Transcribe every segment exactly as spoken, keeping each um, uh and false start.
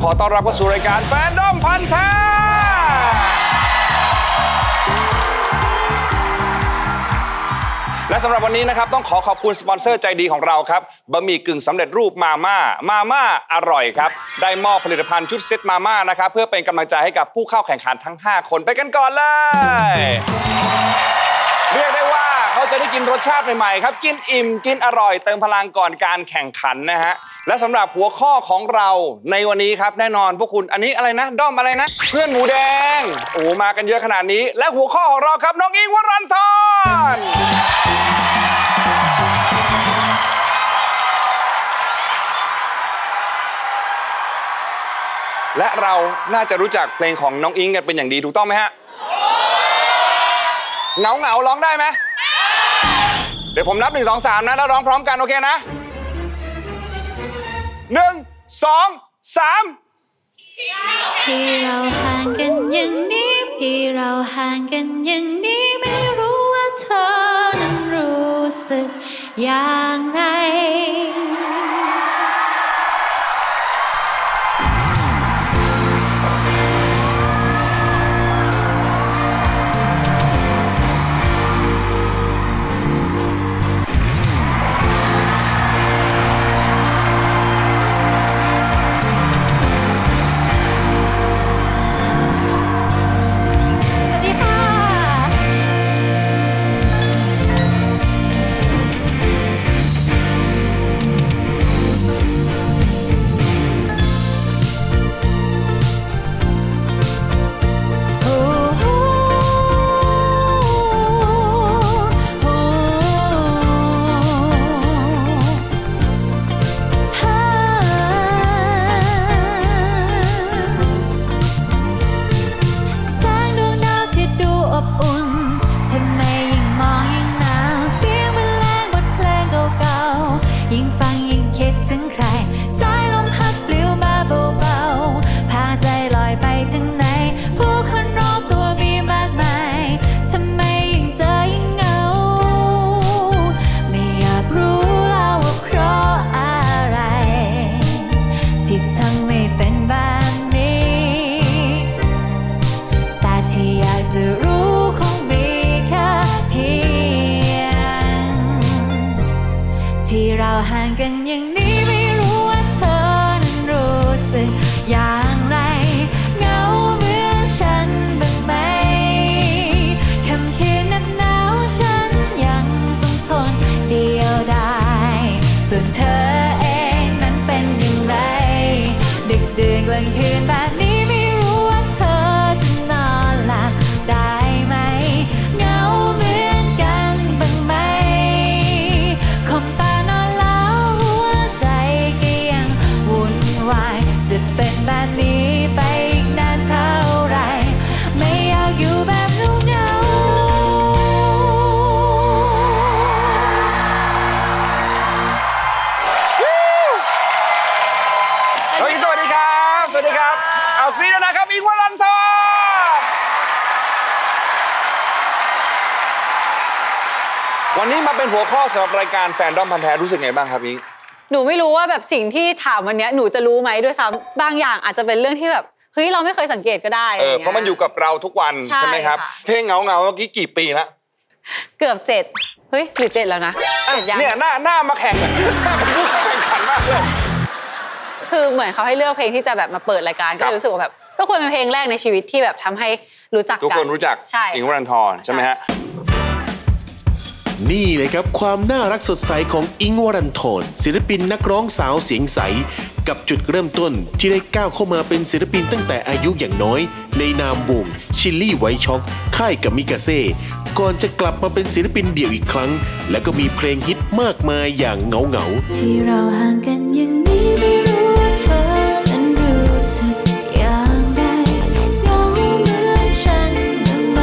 ขอต้อนรับเข้าสู่รายการแฟนดอมพันธุ์แท้และสำหรับวันนี้นะครับต้องขอขอบคุณสปอนเซอร์ใจดีของเราครับบะหมี่กึ่งสำเร็จรูปมาม่ามาม่าอร่อยครับได้มอบผลิตภัณฑ์ชุดเซ็ตมาม่านะครับเพื่อเป็นกำลังใจให้กับผู้เข้าแข่งขันทั้งห้าคนไปกันก่อนเลยเรียกได้ว่าเขาจะได้กินรสชาติใหม่ๆครับกินอิ่มกินอร่อยเติมพลังก่อนการแข่งขันนะฮะและสำหรับหัวข้อของเราในวันนี้ครับแน่นอนพวกคุณอันนี้อะไรนะด้อมอะไรนะเพื่อนหมูแดงโอ้มากันเยอะขนาดนี้และหัวข้อของเราครับน้องอิงค์ วรันธรและเราน่าจะรู้จักเพลงของน้องอิงค์กันเป็นอย่างดีถูกต้องไหมฮะเหงาเหงาร้องได้ไหมเดี๋ยวผมนับหนึ่งสองสามนะแล้วร้องพร้อมกันโอเคนะหนึ่งสองสามที่เราห่างกันอย่างนี้ที่เราห่างกันอย่างนี้ไม่รู้ว่าเธอนั้นรู้สึกอย่างไรวันนี้มาเป็นหัวข้อสำหรับรายการแฟนดอมพันธุ์แท้รู้สึกไงบ้างครับอิงหนูไม่รู้ว่าแบบสิ่งที่ถามวันนี้หนูจะรู้ไหมด้วยซ้ำบางอย่างอาจจะเป็นเรื่องที่แบบเฮ้ยเราไม่เคยสังเกตก็ได้เออเพราะมันอยู่กับเราทุกวันใช่ไหมครับเพลงเงาเงาเมื่อกี้กี่ปีละเกือบเจ็ดเฮ้ยหรือเจ็ดแล้วนะเนี่ยหน้าหน้ามาแข่งหน้าเป็นผู้แข่งขันมากเลยคือเหมือนเขาให้เลือกเพลงที่จะแบบมาเปิดรายการก็รู้สึกว่าแบบก็ควรเป็นเพลงแรกในชีวิตที่แบบทำให้รู้จักกันทุกคนรู้จักอิงค์ วรันธรใช่ไหมฮะนี่เลยครับความน่ารักสดใสของอิงค์ วรันธรศิลปินนักร้องสาวเสียงใสกับจุดเริ่มต้นที่ได้ก้าวเข้ามาเป็นศิลปินตั้งแต่อายุอย่างน้อยในนามวงชิลลี่ไวท์ช็อกค่ายกามิกาเซ่ก่อนจะกลับมาเป็นศิลปินเดี่ยวอีกครั้งและก็มีเพลงฮิตมากมายอย่างเงาเงาที่เราห่างกันอย่างนี้ไม่รู้ว่าเธอนั้นรู้สึกอย่างไรเงาเหมือนฉันบ้างไหม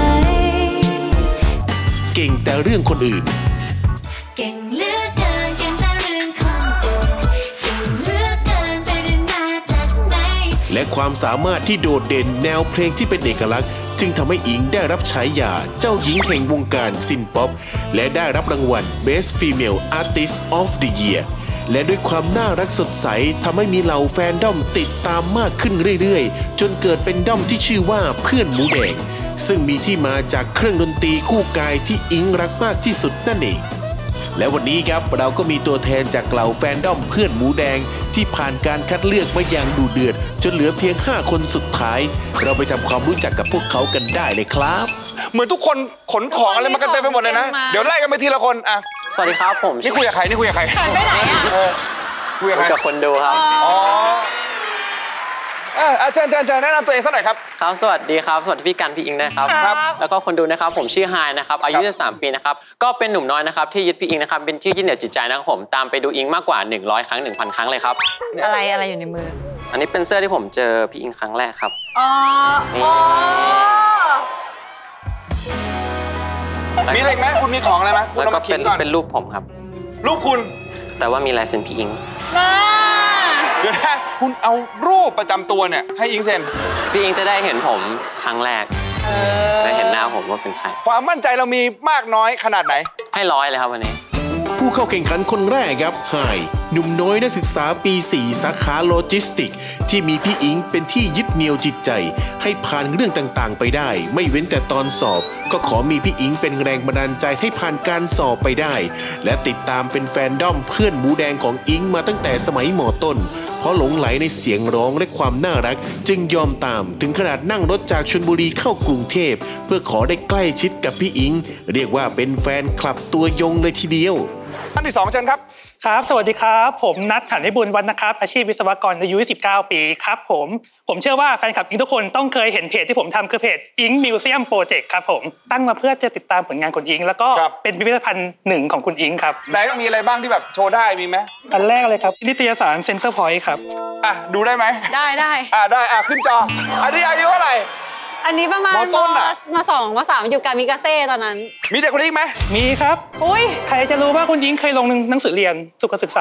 เก่งแต่เรื่องคนอื่นเก่งเหลือเกินเก่งแต่เรื่องคนอื่นเก่งเหลือเกินแต่เรื่องมาจากไหนและความสามารถที่โดดเด่นแนวเพลงที่เป็นเอกลักษณ์จึงทำให้อิงได้รับฉายาเจ้าหญิงแห่งวงการซินป๊อปและได้รับรางวัล Best Female Artist of the Year และด้วยความน่ารักสดใสทำให้มีเหล่าแฟนด้อมติดตามมากขึ้นเรื่อยๆจนเกิดเป็นด้อมที่ชื่อว่าเพื่อนหมูแดงซึ่งมีที่มาจากเครื่องดนตรีคู่กายที่อิงรักมากที่สุดนั่นเองและวันนี้ครับเราก็มีตัวแทนจากเหล่าแฟนด้อมเพื่อนหมูแดงที่ผ่านการคัดเลือกมาอย่างดุเดือดจนเหลือเพียงห้าคนสุดท้ายเราไปทำความรู้จักกับพวกเขากันได้เลยครับเหมือนทุกคนขนของอะไรมากันเต็มไปหมดเลยนะเดี๋ยวไล่กันไปทีละคนอ่ะสวัสดีครับผมนี่คุยกับใครนี่คุยกับใครไปไหนอ่ะคุยกับใครกับคนดูครับอ๋ออ่าเชิญเชิญเชิญแนะนำตัวเองสักหน่อยครับครับสวัสดีครับสวัสดีพี่กันพี่อิงนะครับครับแล้วก็คนดูนะครับผมชื่อไฮนะครับอายุยี่สิบสามปีนะครับก็เป็นหนุ่มน้อยนะครับที่ยึดพี่อิงนะครับเป็นที่ยึดเหนี่ยวจิตใจนะครับผมตามไปดูอิงมากกว่าหนึ่งร้อยครั้ง หนึ่งพัน ครั้งเลยครับอะไรอะไรอยู่ในมืออันนี้เป็นเสื้อที่ผมเจอพี่อิงครั้งแรกครับอ๋อมีอะไรไหมคุณมีของอะไรไหมแล้วก็เป็นเป็นรูปผมครับรูปคุณแต่ว่ามีลายเซ็นพี่อิงเดี๋ยวนะคุณเอารูปประจำตัวเนี่ยให้อิงเซ็นพี่อิงจะได้เห็นผมครั้งแรกได้เห็นหน้าผมว่าเป็นใครความมั่นใจเรามีมากน้อยขนาดไหนให้ร้อยเลยครับวันนี้ผู้เข้าแข่งขันคนแรกครับไฮหนุ่มน้อยนักศึกษาปีสี่สาขาโลจิสติกที่มีพี่อิงเป็นที่ยึดเหนี่ยวจิตใจให้ผ่านเรื่องต่างๆไปได้ไม่เว้นแต่ตอนสอบก็ขอมีพี่อิงเป็นแรงบันดาลใจให้ผ่านการสอบไปได้และติดตามเป็นแฟนด้อมเพื่อนหมูแดงของอิงมาตั้งแต่สมัยม.ต้นเพราะหลงไหลในเสียงร้องและความน่ารักจึงยอมตามถึงขนาดนั่งรถจากชลบุรีเข้ากรุงเทพเพื่อขอได้ใกล้ชิดกับพี่อิงเรียกว่าเป็นแฟนคลับตัวยงเลยทีเดียวท่านที่สองเชิญครับครับสวัสดีครับผมนัทฐานิบุญวรรณนะครับอาชีพวิศวกรอายุยี่สิบเก้าปีครับผมผมเชื่อว่าแฟนคลับอิงทุกคนต้องเคยเห็นเพจที่ผมทำคือเพจอิงมิวเซียมโปรเจกต์ครับผมตั้งมาเพื่อจะติดตามผลงานคุณอิงแล้วก็เป็นพิพิธภัณฑ์หนึ่งของคุณอิงครับไหนมีอะไรบ้างที่แบบโชว์ได้มีไหมอันแรกเลยครับนิตยสารเซ็นเตอร์พอยต์ครับอ่ะดูได้ไหมได้ได้อ่ะได้อ่ะขึ้นจออันนี้อายุเท่าไหร่อันนี้ประมาณมต้นอ่ะมาสองมาสามอยู่กามิกาเซ่ตอนนั้นมีเด็กคนนี้ไหมมีครับอุ้ยใครจะรู้ว่าคุณอิงเคยลงหนังสือเรียนสุขศึกษา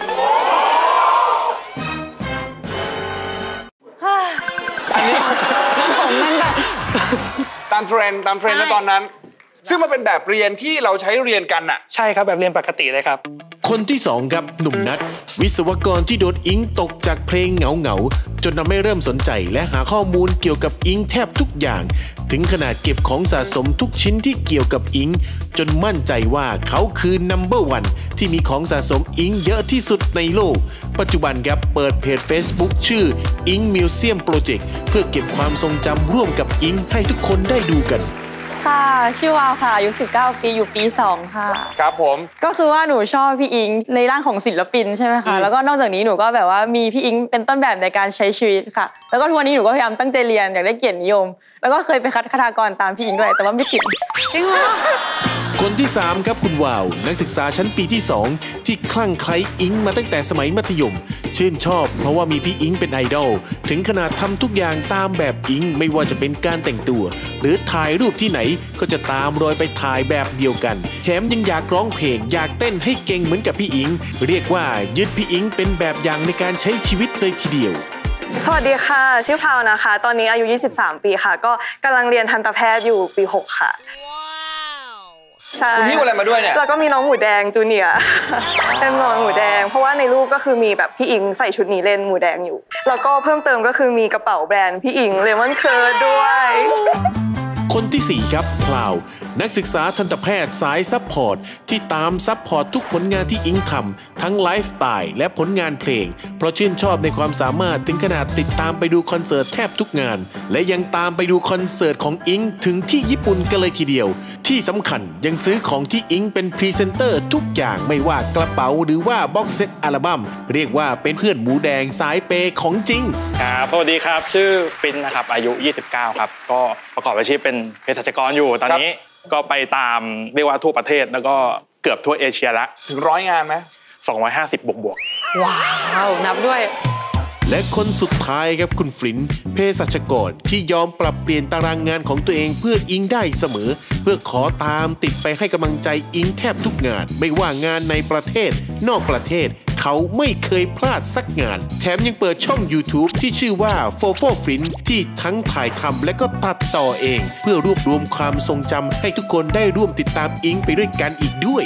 อันนี้ผมมันแบบตามเทรนด์ตามเทรนด์ในตอนนั้นซึ่งมันเป็นแบบเรียนที่เราใช้เรียนกันอ่ะใช่ครับแบบเรียนปกติเลยครับคนที่สองครับหนุ่มนัทวิศวกรที่โดนอิงตกจากเพลงเหงาเหงาจนทำให้เริ่มสนใจและหาข้อมูลเกี่ยวกับอิงแทบทุกอย่างถึงขนาดเก็บของสะสมทุกชิ้นที่เกี่ยวกับอิงจนมั่นใจว่าเขาคือ นัมเบอร์ วัน ที่มีของสะสมอิงเยอะที่สุดในโลกปัจจุบันครับเปิดเพจ Facebook ชื่ออิงมิวเซียมโปรเจกต์เพื่อเก็บความทรงจำร่วมกับอิงให้ทุกคนได้ดูกันค่ะชื่อวาวค่ะอายุสิบเก้าปีอยู่ปีสองค่ะครับผมก็คือว่าหนูชอบพี่อิงในร่างของศิลปินใช่ไหมคะแล้วก็นอกจากนี้หนูก็แบบว่ามีพี่อิงเป็นต้นแบบในการใช้ชีวิตค่ะแล้วก็ทุกวันนี้หนูก็พยายามตั้งใจเรียนอยากได้เกียรตินิยมแล้วก็เคยไปคัดคณากรตามพี่อิงด้วยแต่ว่าไม่ติดจริงเหรอคนที่สามครับคุณวาวนักศึกษาชั้นปีที่สองที่คลั่งไคล้อิงมาตั้งแต่สมัยมัธยมชื่นชอบเพราะว่ามีพี่อิงเป็นไอดอลถึงขนาดทำทุกอย่างตามแบบอิงไม่ว่าจะเป็นการแต่งตัวหรือถ่ายรูปที่ไหนก็จะตามรอยไปถ่ายแบบเดียวกันแถมยังอยากร้องเพลงอยากเต้นให้เก่งเหมือนกับพี่อิงเรียกว่ายึดพี่อิงเป็นแบบอย่างในการใช้ชีวิตเลยทีเดียวสวัสดีค่ะชื่อพราวนะคะตอนนี้อายุยี่สิบสามปีค่ะก็กำลังเรียนทันตแพทย์อยู่ปีหกค่ะใช่คุณพี่อะไรมาด้วยเนี่ยแล้วก็มีน้องหมูแดงจูเนียร์เป็นน้องหมูแดงเพราะว่าในรูปก็คือมีแบบพี่อิงใส่ชุดนี้เล่นหมูแดงอยู่แล้วก็เพิ่มเติมก็คือมีกระเป๋าแบรนด์พี่อิงเลมอนเคิร์ดด้วยคนที่สี่ครับพลาวนักศึกษาทันตแพทย์สายซัพพอร์ตที่ตามซัพพอร์ตทุกผลงานที่อิงทำทั้งไลฟ์สไตล์และผลงานเพลงเพราะชื่นชอบในความสามารถถึงขนาดติดตามไปดูคอนเสิร์ตแทบทุกงานและยังตามไปดูคอนเสิร์ตของอิงถึงที่ญี่ปุ่นกันเลยทีเดียวที่สำคัญยังซื้อของที่อิงเป็นพรีเซนเตอร์ทุกอย่างไม่ว่ากระเป๋าหรือว่าบ็อกเซตอัลบั้มเรียกว่าเป็นเพื่อนหมูแดงสายเปย์ของจริงครับสวัสดีครับชื่อฟินนะครับอายุยี่สิบเก้าครับก็ประกอบอาชีพเป็นเภสัชกรอยู่ตอนนี้ก็ไปตามเรียกว่าทั่วประเทศแล้วก็เกือบทั่วเอเชียละถึงร้อยงานไหมสองร้อยห้าสิบบวกบวกว้าวนับด้วยและคนสุดท้ายครับคุณฟลินเภสัชกรที่ยอมปรับเปลี่ยนตารางงานของตัวเองเพื่ออิงได้เสมอเพื่อขอตามติดไปให้กำลังใจอิงแทบทุกงานไม่ว่างานในประเทศนอกประเทศเขาไม่เคยพลาดสักงานแถมยังเปิดช่อง YouTube ที่ชื่อว่าโฟโฟฟลินที่ทั้งถ่ายทำและก็ตัดต่อเองเพื่อรวบรวมความทรงจำให้ทุกคนได้ร่วมติดตามอิงไปด้วยกันอีกด้วย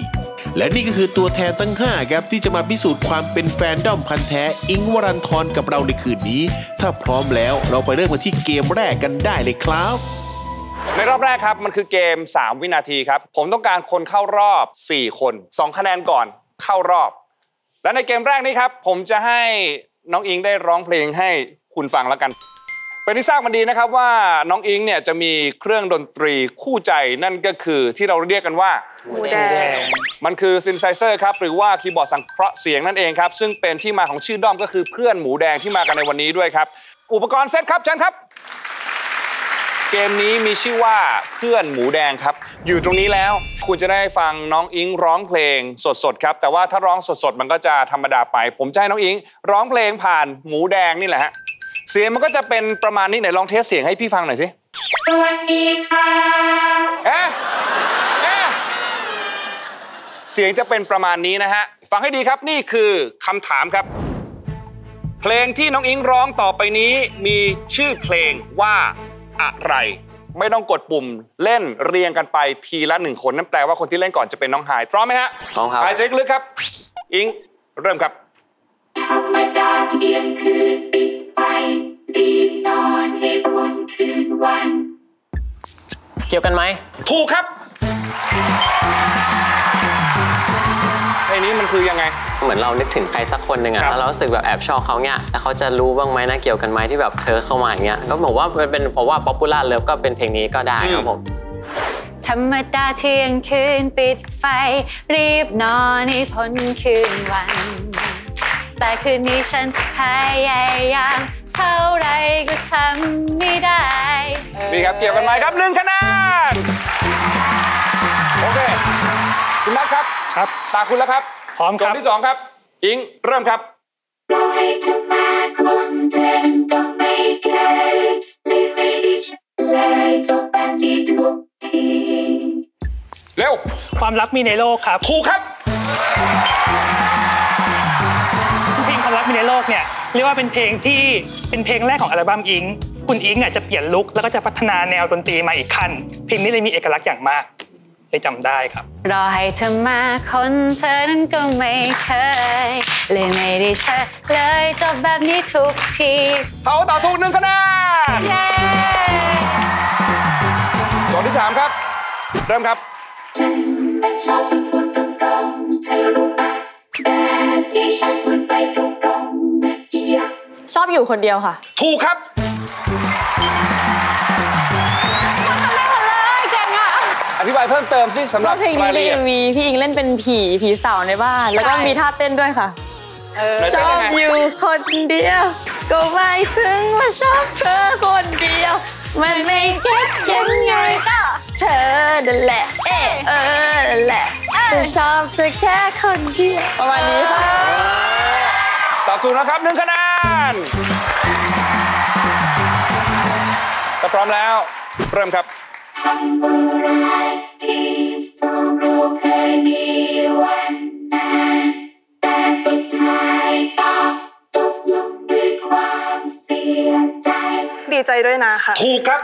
และนี่ก็คือตัวแทนทั้งห้าครับที่จะมาพิสูจน์ความเป็นแฟนด้อมพันธุ์แท้อิงค์วรันธรกับเราในคืนนี้ถ้าพร้อมแล้วเราไปเริ่มกันที่เกมแรกกันได้เลยครับในรอบแรกครับมันคือเกมสามวินาทีครับผมต้องการคนเข้ารอบสี่คนสองคะแนนก่อนเข้ารอบและในเกมแรกนี้ครับผมจะให้น้องอิงได้ร้องเพลงให้คุณฟังแล้วกันเป็นที่ทราบมาดีนะครับว่าน้องอิงเนี่ยจะมีเครื่องดนตรีคู่ใจนั่นก็คือที่เราเรียกกันว่าหมูแดงมันคือซินไซเซอร์ครับหรือว่าคีย์บอร์ดสังเคราะห์เสียงนั่นเองครับซึ่งเป็นที่มาของชื่อด้อมก็คือเพื่อนหมูแดงที่มากันในวันนี้ด้วยครับอุปกรณ์เซตครับเชิญครับเกมนี้มีชื่อว่าเพื่อนหมูแดงครับอยู่ตรงนี้แล้วคุณจะได้ฟังน้องอิงร้องเพลงสดๆครับแต่ว่าถ้าร้องสดๆมันก็จะธรรมดาไปผมจะให้น้องอิงร้องเพลงผ่านหมูแดงนี่แหละฮะเสียงมันก็จะเป็นประมาณนี้ไหนลองเทสเสียงให้พี่ฟังหน่อยสิสวัสดีค่ะเอ๊ะเอ๊ะเสียงจะเป็นประมาณนี้นะฮะฟังให้ดีครับนี่คือคำถามครับเพลงที่น้องอิงร้องต่อไปนี้มีชื่อเพลงว่าอะไรไม่ต้องกดปุ่มเล่นเรียงกันไปทีละหนึ่งคนนั่นแปลว่าคนที่เล่นก่อนจะเป็นน้องหายพร้อมไหมฮะพร้อมครับหายใจลึกครับอิงเริ่มครับธรรมดาเที่ยงคืนปิดไฟรีบนอนให้พ้นคืนวันเกี่ยวกันไหมถูกครับเพลงนี้มันคือยังไงเหมือนเรานึกถึงใครสักคนหนึ่งอะแล้วเรารู้สึกแบบแอบชอบเขาเนี่ยแล้วเขาจะรู้บ้างไหมนะเกี่ยวกันไหมที่แบบเธอเข้ามาอย่างเงี้ยก็บอกว่ามันเป็นเพราะว่าป๊อปปูล่าเลิฟก็เป็นเพลงนี้ก็ได้ครับผมธรรมดาเที่ยงคืนปิดไฟรีบนอนให้พ้นคืนวันแต่คืนนี้ฉันพยายามเท่าไรก็ทำไม่ได้ดีครับเกี่ยวกันไหมครับหนึ่งคะแนนโอเคคุณนัทครับครับตาคุณแล้วครับพร้อมครับที่สองครับอิงเริ่มครับปล่อยเธอมาคนเธอก็ไม่เคยเลยไม่ได้ฉันเลยจบแบบที่ทุกทีเร็วความลับมีในโลกครับถูกครับเพลงความลับมีในโลกเนี่ยเรียกว่าเป็นเพลงที่เป็นเพลงแรกของอัลบั้มอิงคุณอิงอ่ะจะเปลี่ยนลุคแล้วก็จะพัฒนาแนวดนตรีมาอีกขั้นเพลงนี้เลยมีเอกลักษณ์อย่างมากเลยจำได้ครับรอให้เธอมาคนเธอนั้นก็ไม่เคยเลยไม่ได้เชื่อเลยจบแบบนี้ทุกทีเขาต่อถูกหนึ่งคะแนนเย้โจทย์ที่สามครับเริ่มครับฉันไม่ชอบพูดตรงๆเธอรู้ไหมแบบที่ฉันพูดไปตรงๆเมื่อกี้ชอบอยู่คนเดียวค่ะถูกครับอธิบายเพิ่มเติมสิสำหรับเพลงนี้ใน เอ็ม วี พี่อิงเล่นเป็นผีผีสาวในบ้านแล้วก็มีท่าเต้นด้วยค่ะชอบอยู่คนเดียวก็ไม่ถึงว่าชอบเธอคนเดียวมันไม่เก็ตยังไงก็เธอนั่นแหละเออเออแหละฉันชอบเธอแค่คนเดียวประมาณนี้ค่ะตอบถูกนะครับหนึ่งคะแนนถ้าพร้อมแล้วเริ่มครับคำโบราณที่สองเราเคยมีวันนั้นแต่สุดท้ายก็จบลงด้วยความเสียใจดีใจด้วยนะค่ะถูกครับ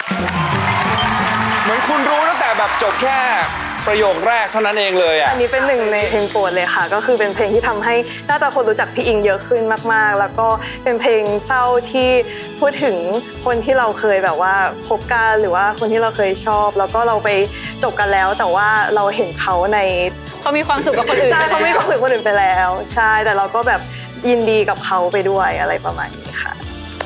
เหมือนคุณรู้ตั้งแต่แบบจบแค่ประโยคแรกเท่านั้นเองเลยอ่ะอันนี้เป็นหนึ่งในเพลงโปรดเลยค่ะก็คือเป็นเพลงที่ทำให้น่าจะคนรู้จักพี่อิงเยอะขึ้นมากๆแล้วก็เป็นเพลงเศร้าที่พูดถึงคนที่เราเคยแบบว่าคบกันหรือว่าคนที่เราเคยชอบแล้วก็เราไปจบกันแล้วแต่ว่าเราเห็นเขาในเขามีความสุขกับคนอื่นใช่เขามีความสุขกับคนอื่นไปแล้วใช่แต่เราก็แบบยินดีกับเขาไปด้วยอะไรประมาณนี้ค่ะ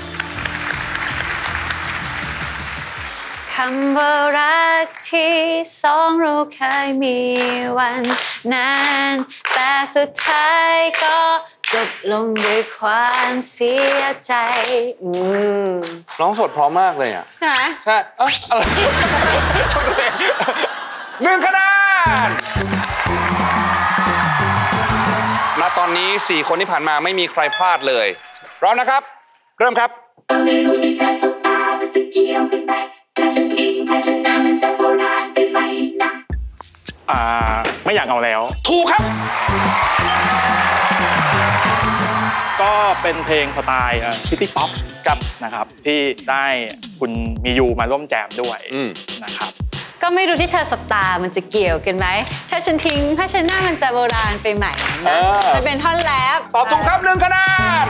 คำว่ารักที่สองเราเคยมีวันนั้นแต่สุดท้ายก็จบลงด้วยความเสียใจอืมร้องสดพร้อมมากเลยอ่ะใช่ไหมใช่เอ้าอะไรชมตัวเองหนึ่งคะแนนณตอนนี้สี่คนที่ผ่านมาไม่มีใครพลาดเลยพร้อมนะครับเริ่มครับไม่รู้ที่เธอสบตาไม่สิเกี่ยวกันไหมถ้าฉันทิ้งถ้าฉันนำจะโบราณไปไหมนะอ่าไม่อยากเอาแล้วถูกครับก็เป็นเพลงสไตล์ซิตี้ป๊อปกับนะครับที่ได้คุณมียูมาร่วมแจมด้วยนะครับก็ไม่รู้ที่เธอสบตามันจะเกี่ยวกันไหมถ้าฉันทิ้งถ้าฉันหน้ามันจะโบราณไปใหม่นะมันเป็นท่อนแรปตอบถูกครับหนึ่งคะแนน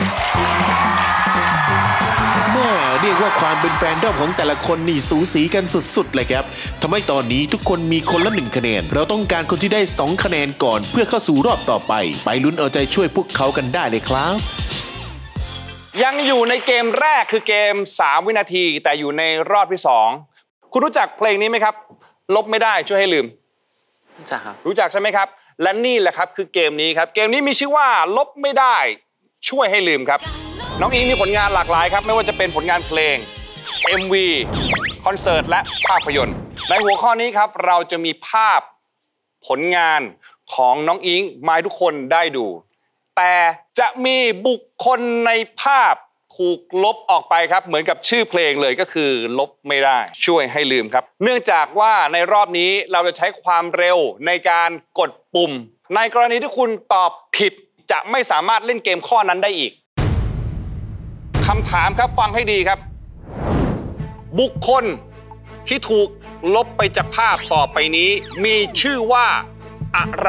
แม่เรียกว่าความเป็นแฟนดอมของแต่ละคนนี่สูสีกันสุดๆเลยครับทำให้ตอนนี้ทุกคนมีคนละหนึ่งคะแนนเราต้องการคนที่ได้สองคะแนนก่อนเพื่อเข้าสู่รอบต่อไปไปลุ้นเอาใจช่วยพวกเขากันได้เลยครับยังอยู่ในเกมแรกคือเกมสามวินาทีแต่อยู่ในรอบที่สองคุณรู้จักเพลงนี้ไหมครับลบไม่ได้ช่วยให้ลืมรู้จักครับรู้จักใช่ไหมครับและนี่แหละครับคือเกมนี้ครับเกมนี้มีชื่อว่าลบไม่ได้ช่วยให้ลืมครับน้องอิงมีผลงานหลากหลายครับไม่ว่าจะเป็นผลงานเพลง เอ็ม วี คอนเสิร์ตและภาพยนตร์ในหัวข้อนี้ครับเราจะมีภาพผลงานของน้องอิงมาให้ทุกคนได้ดูแต่จะมีบุคคลในภาพถูกลบออกไปครับเหมือนกับชื่อเพลงเลยก็คือลบไม่ได้ช่วยให้ลืมครับเนื่องจากว่าในรอบนี้เราจะใช้ความเร็วในการกดปุ่มในกรณีที่คุณตอบผิดจะไม่สามารถเล่นเกมข้อนั้นได้อีกคำถามครับฟังให้ดีครับบุคคลที่ถูกลบไปจากภาพต่อไปนี้มีชื่อว่าอะไร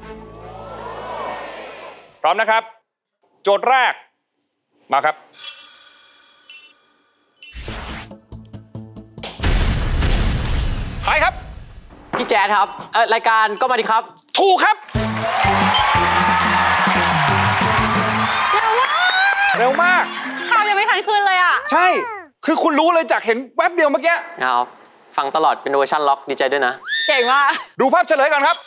พร้อมนะครับโจทย์แรกมาครับใครครับพี่แจ๊ดครับเอ่อรายการก็มาดิครับถูกครับเร็วมากข่าวยังไม่ทันคืนเลยอ่ะใช่คือคุณรู้เลยจากเห็นแวบเดียวเมื่อกี้ครับฟังตลอดเป็นเวอร์ชันล็อกดีใจด้วยนะเก่งมากดูภาพเฉลยก่อนครับ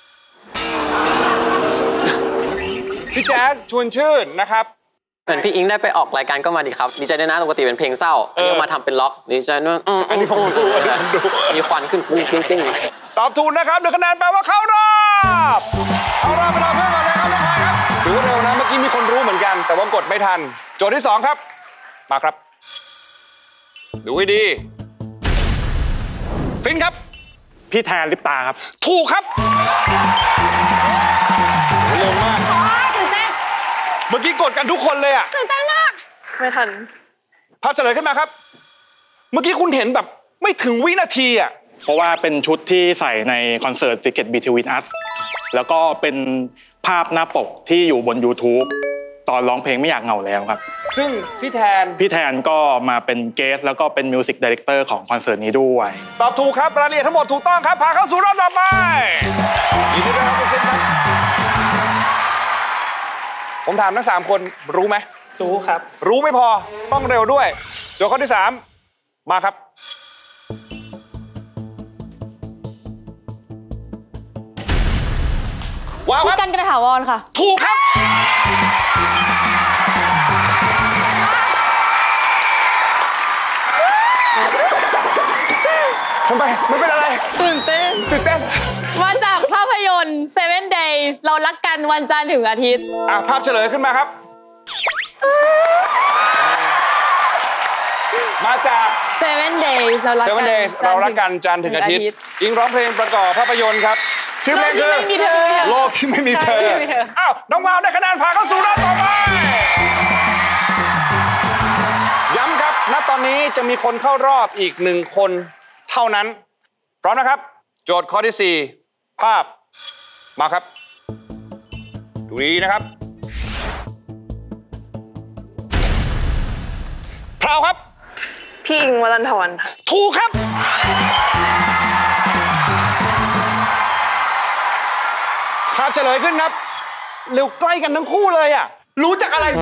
พี่แจ๊สชวนชื่นนะครับเหมือนพี่อิงได้ไปออกรายการก็มาดิครับดีใจด้วยนะปกติเป็นเพลงเศร้าอันนี้มาทำเป็นล็อกดีใจด้วยอันนี้ผมดูอันนี้ผมดูมีควันขึ้นปุ้งปุ้งปุ้งตอบถูกนะครับหนึ่งคะแนนแปลว่าเข้ารอบเข้ารอบไปรอเพื่อนก่อนเลยครับน้องพายครับถือว่าเร็วนะเมื่อกี้มีคนรู้เหมือนกันแต่ว่ากดไม่ทันโจทย์ที่สองครับมาครับดูให้ดีฟินครับพี่แทนลิปตาครับถูกครับเร็วมากตื่นเต้นเมื่อกี้กดกันทุกคนเลยอ่ะตื่นเต้นมากไม่ทันภาพเฉลยขึ้นมาครับเมื่อกี้คุณเห็นแบบไม่ถึงวินาทีอ่ะเพราะว่าเป็นชุดที่ใส่ในคอนเสิร์ต Secret Between Us แล้วก็เป็นภาพหน้าปกที่อยู่บน YouTube ตอนร้องเพลงไม่อยากเหงาแล้วครับซึ่งพี่แทนพี่แทนก็มาเป็นเกสแล้วก็เป็นมิวสิกไดเรคเตอร์ของคอนเสิร์ตนี้ด้วยตอบถูกครับรายละเอียดทั้งหมดถูกต้องครับผ่านเข้าสู่รอบต่อไปยินดีด้วยครับคุณเซนครับผมถามทั้งสามคนรู้ไหมรู้ครับรู้ไม่พอต้องเร็วด้วยโจทย์ข้อที่สามมาครับว้าวครับกันกระถาวรค่ะถูกครับทำไมไม่เป็นอะไรตื่นเต้นตื่นเต้นมาจากภาพยนตร์ Seven Days เรารักกันวันจันทร์ถึงอาทิตย์อ่ะภาพเฉลยขึ้นมาครับมาจาก Seven Days เรารักกัน Seven Days เรารักกันจันทร์ถึงอาทิตย์อิงร้องเพลงประกอบภาพยนตร์ครับชื่อเพลงคือโลกที่ไม่มีเธออ้าวน้องวาวได้คะแนนผ่านเข้าสู่รอบต่อไปย้ำครับณตอนนี้จะมีคนเข้ารอบอีกหนึ่งคนเท่านั้นพร้อมนะครับโจทย์ข้อที่สี่ภาพมาครับดูดีนะครับพราวครับพี่อิงวรันธรถูกครับภาพเฉลยขึ้นครับเร็วใกล้กันทั้งคู่เลยอ่ะรู้จักอะไร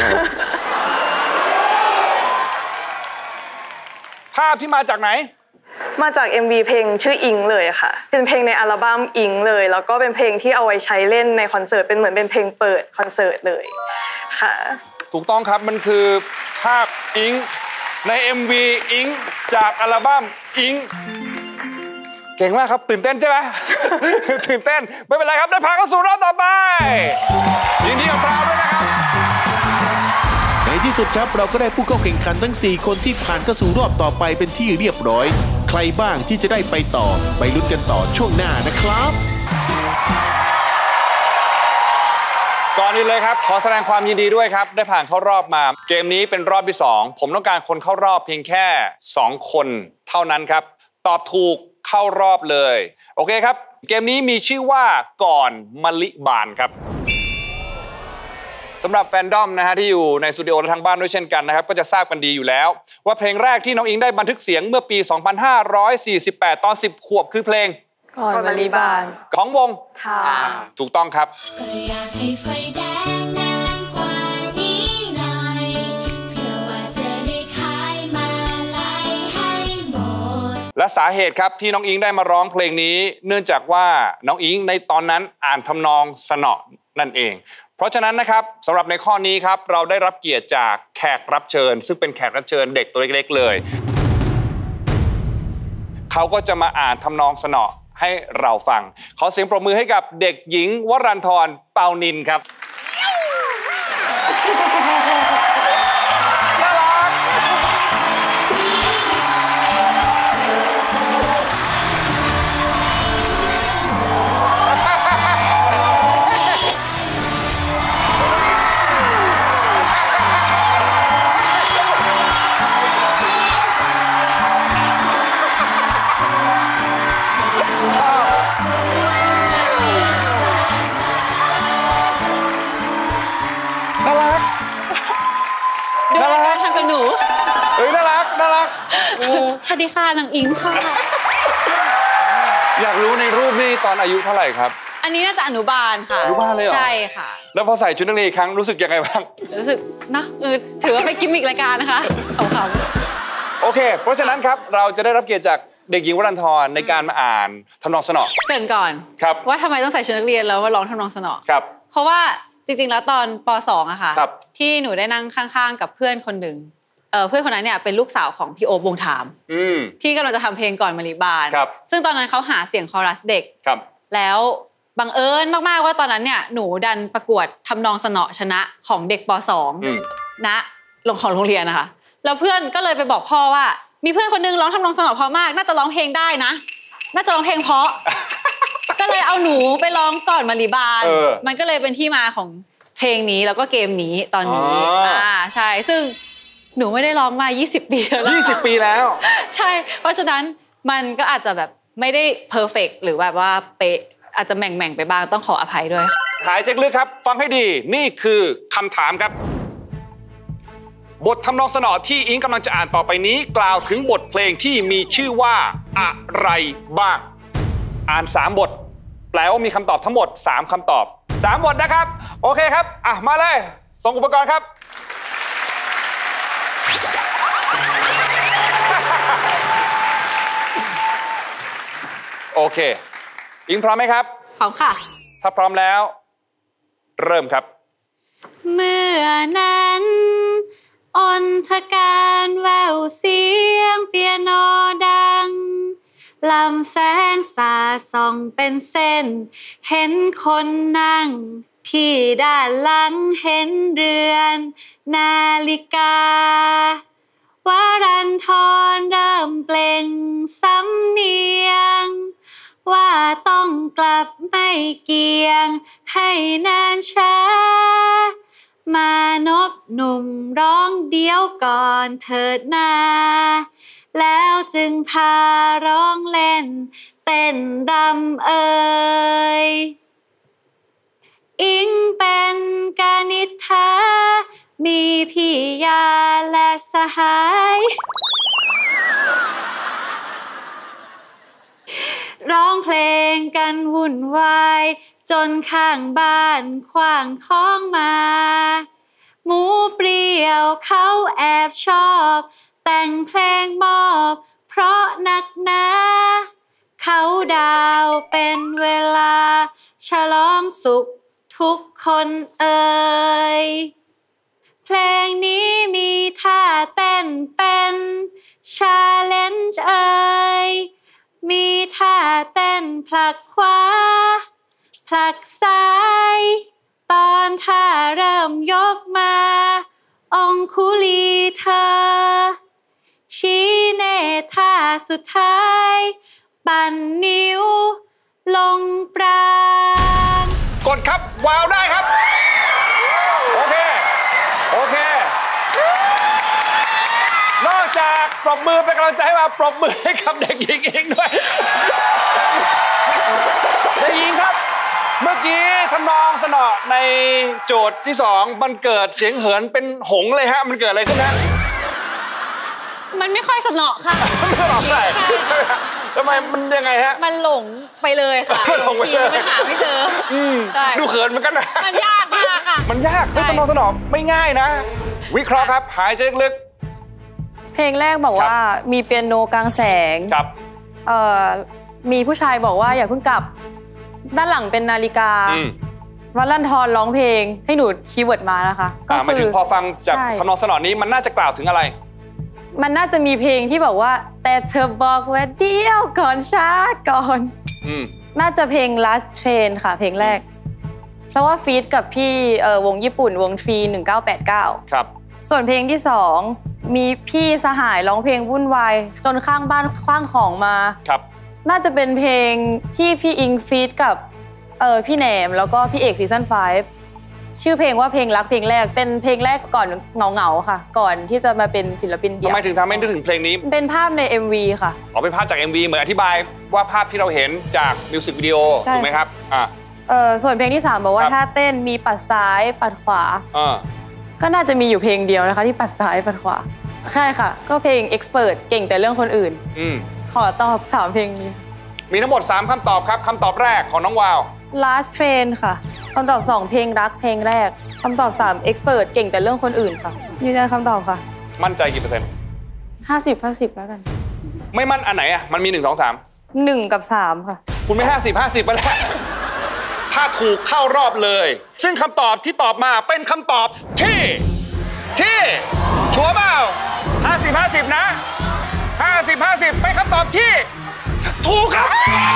ภาพที่มาจากไหนมาจาก เอ็ม วี เพลงชื่ออิงเลยค่ะเป็นเพลงในอัลบั้มอิงเลยแล้วก็เป็นเพลงที่เอาไว้ใช้เล่นในคอนเสิร์ตเป็นเหมือนเป็นเพลงเปิดคอนเสิร์ตเลยค่ะถูกต้องครับมันคือภาพอิงใน เอ็ม วี อิงจากอัลบั้มอิงเก่งมากครับตื่นเต้นใช่ไหม ตื่นเต้นไม่เป็นไรครับได้ผ่านเข้าสู่รอบต่อไปยินดีกับเราด้วยนะครับในที่สุดครับเราก็ได้ผู้เข้าแข่งขันทั้งสี่คนที่ผ่านเข้าสู่รอบต่อไปเป็นที่เรียบร้อยใครบ้างที่จะได้ไปต่อไปลุ้นกันต่อช่วงหน้านะครับก่อนอื่นเลยครับขอแสดงความยินดีด้วยครับได้ผ่านเข้ารอบมาเกมนี้เป็นรอบที่สองผมต้องการคนเข้ารอบเพียงแค่สองคนเท่านั้นครับตอบถูกเข้ารอบเลยโอเคครับเกมนี้มีชื่อว่าก่อนมะลิบานครับสำหรับแฟนดอมนะฮะที่อยู่ในสตูดิโอและทางบ้านด้วยเช่นกันนะครับก็จะทราบกันดีอยู่แล้วว่าเพลงแรกที่น้องอิงได้บันทึกเสียงเมื่อปี สองพันห้าร้อยสี่สิบแปด ตอนสิบขวบคือเพลงก่อนมะลิบานของวงทาถูกต้องครับก็อยากให้ไฟแดงนานกว่านี้หน่อยเพื่อว่าจะได้ขายมาลัยให้หมดและสาเหตุครับที่น้องอิงได้มาร้องเพลงนี้เนื่องจากว่าน้องอิงในตอนนั้นอ่านทำนองสนอนั่นเองเพราะฉะนั้นนะครับสำหรับในข้อนี้ครับเราได้รับเกียรติจากแขกรับเชิญซึ่งเป็นแขกรับเชิญเด็กตัวเล็กๆเลยเขาก็จะมาอ่านทำนองสนอให้เราฟังขอเสียงปรบมือให้กับเด็กหญิงวรันธรเปานินครับน่ารักเฮ้ยน่ารักน่ารักสวัสดีค่ะนางอิงค่ะอยากรู้ในรูปนี่ตอนอายุเท่าไหร่ครับอันนี้น่าจะอนุบาลค่ะอนุบาลเลยเหรอใช่ค่ะแล้วพอใส่ชุดนักเรียนอีกครั้งรู้สึกยังไงบ้างรู้สึกนะเออถือว่าเป็นกิมมิกรายการนะคะขำๆโอเคเพราะฉะนั้นครับเราจะได้รับเกียรติจากเด็กหญิงวรันธรในการมาอ่านทำนองสนอเกริ่นก่อนครับว่าทำไมต้องใส่ชุดนักเรียนแล้วมาร้องทำนองสนอครับเพราะว่าจริงๆแล้วตอนป สอง อะค่ะครับที่หนูได้นั่งข้างๆกับเพื่อนคนหนึ่งเเพื่อนคนนั้นเนี่ยเป็นลูกสาวของพี่โอ๊บวงถามที่กำลังจะทำเพลงก่อนมะลิบานซึ่งตอนนั้นเขาหาเสียงคอรัสเด็กแล้วบังเอิญมากๆว่าตอนนั้นเนี่ยหนูดันประกวดทำนองสนอชนะของเด็กป สอง ณโรงของโรงเรียนนะคะแล้วเพื่อนก็เลยไปบอกพ่อว่ามีเพื่อนคนนึงร้องทำนองสนอเพราะมากน่าจะร้องเพลงได้นะน่าจะร้องเพลงเพราะก็เลยเอาหนูไปร้องก่อนมะลิบานมันก็เลยเป็นที่มาของเพลงนี้แล้วก็เกมนี้ตอนนี้อ่าใช่ซึ่งหนูไม่ได้ร้องมายี่สิบปีแล้วยี่สิบปีแล้วใช่เพราะฉะนั้นมันก็อาจจะแบบไม่ได้เพอร์เฟกต์หรือแบบว่าเป๊ะอาจจะแหม่งๆไปบ้างต้องขออภัยด้วยหายใจลึกครับฟังให้ดีนี่คือคำถามครับบททำนองสนอที่อิงกำลังจะอ่านต่อไปนี้กล่าวถึงบทเพลงที่มีชื่อว่าอะไรบ้างอ่านสามบทแปลว่ามีคำตอบทั้งหมดสามคำตอบสามบทนะครับโอเคครับอ่ะมาเลยส่งอุปกรณ์ครับโอเคอิงพร้อมไหมครับพร้อมค่ะถ้าพร้อมแล้วเริ่มครับเมื่อนั้นอนทการแววเสียงเปียโนดังลำแสงสาส่องเป็นเส้นเห็นคนนั่งที่ด้านหลังเห็นเรือนนาฬิกาวรันธรเริ่มเปล่งสำเนียงว่าต้องกลับไม่เกียงให้นานช้ามานพหนุ่มร้องเดียวก่อนเถิดนาแล้วจึงพาร้องเล่นเต้นรำเอ่ยอิงเป็นกานิษฐามีพี่ยาและสหายร้องเพลงกันวุ่นวายจนข้างบ้านขว้างของมาหมูเปรี้ยวเขาแอบชอบแต่งเพลงมอบเพราะนักหนาเขาดาวเป็นเวลาฉลองสุขทุกคนเอ่ยเพลงนี้มีท่าเต้นเป็นชาเลนจ์เอ่ยมีท่าเต้นผลักขวาผลักซ้ายตอนท่าเริ่มยกมาองคุลีเธอชี้เนท่าสุดท้ายปั่นนิ้วลงปรางกดครับวาวได้ครับโอเคโอเคนอกจากปรบมือเป็นกำลังใจให้มาปรบมือให้กับเด็กหญิงเองด้วยเมื่อกี้ทำนองสนอในโจทย์ที่สองมันเกิดเสียงเหินเป็นหงเลยฮะมันเกิดอะไรขึ้นฮะมันไม่ค่อยสนอค่ะไม่สนอเลยทำไมมันยังไงฮะมันหลงไปเลยค่ะหลงไปเลยมันหาไม่เจอดูเขินเหมือนกันนะมันยากมากค่ะมันยากคือทำนองสนอไม่ง่ายนะวิเคราะห์ครับหายใจลึกเพลงแรกบอกว่ามีเปียโนกลางแสงครับเอ่อมีผู้ชายบอกว่าอย่าเพิ่งกลับด้านหลังเป็นนาฬิกาวัลลันทรร้องเพลงให้หนูคีย์เวิร์ดมานะคะก็คือหมายถึงพอฟังจากทำนองสนอนี้มันน่าจะกล่าวถึงอะไรมันน่าจะมีเพลงที่บอกว่าแต่เธอบอกว่าเดียวก่อนช้าก่อนน่าจะเพลง last train ค่ะเพลงแรกเพราะว่าฟีดกับพี่วงญี่ปุ่นวงทรีหนึ่งเก้าแปดเก้าครับส่วนเพลงที่สองมีพี่สหายร้องเพลงวุ่นวายจนข้างบ้านคว้างของมาครับน่าจะเป็นเพลงที่พี่อิงฟีดกับเออพี่แหนมแล้วก็พี่เอกซีซั่นไฟว์ชื่อเพลงว่าเพลงรักเพลงแรกเป็นเพลงแรกก่อนเงาๆค่ะก่อนที่จะมาเป็นศิลปินเดี่ยวทำไมถึงทำให้นึกถึงเพลงนี้เป็นภาพใน เอ็ม วี ค่ะอ๋อเป็นภาพจาก เอ็ม วี เหมือนอธิบายว่าภาพที่เราเห็นจากมิวสิกวิดีโอถูกไหมครับอ่าเออส่วนเพลงที่สามบอกว่าถ้าเต้นมีปัดซ้ายปัดขวาอ่าก็น่าจะมีอยู่เพลงเดียวนะคะที่ปัดซ้ายปัดขวาใช่ค่ะก็เพลง Expert เก่งแต่เรื่องคนอื่นอืมขอตอบสามเพลงนี้มีทั้งหมดสามคำตอบครับคำตอบแรกของน้องวาว Last Train ค่ะคำตอบสองเพลงรักเพลงแรกคำตอบสาม Expert เก่งแต่เรื่องคนอื่นค่ะยืนยันคำตอบค่ะมั่นใจกี่เปอร์เซ็นต์ห้าสิบห้าสิบแล้วกันไม่มั่นอันไหนอ่ะมันมีหนึ่งสองสามหนึ่งกับสามค่ะคุณไม่ห้าสิบห้าสิบไปแล้วถ้าถูกเข้ารอบเลยซึ่งคำตอบที่ตอบมาเป็นคำตอบที่ที่ชัวร์เปล่าห้าสิบห้าสิบนะห้าสิบห้าสิบเป็นคำตอบที่ถูกครับ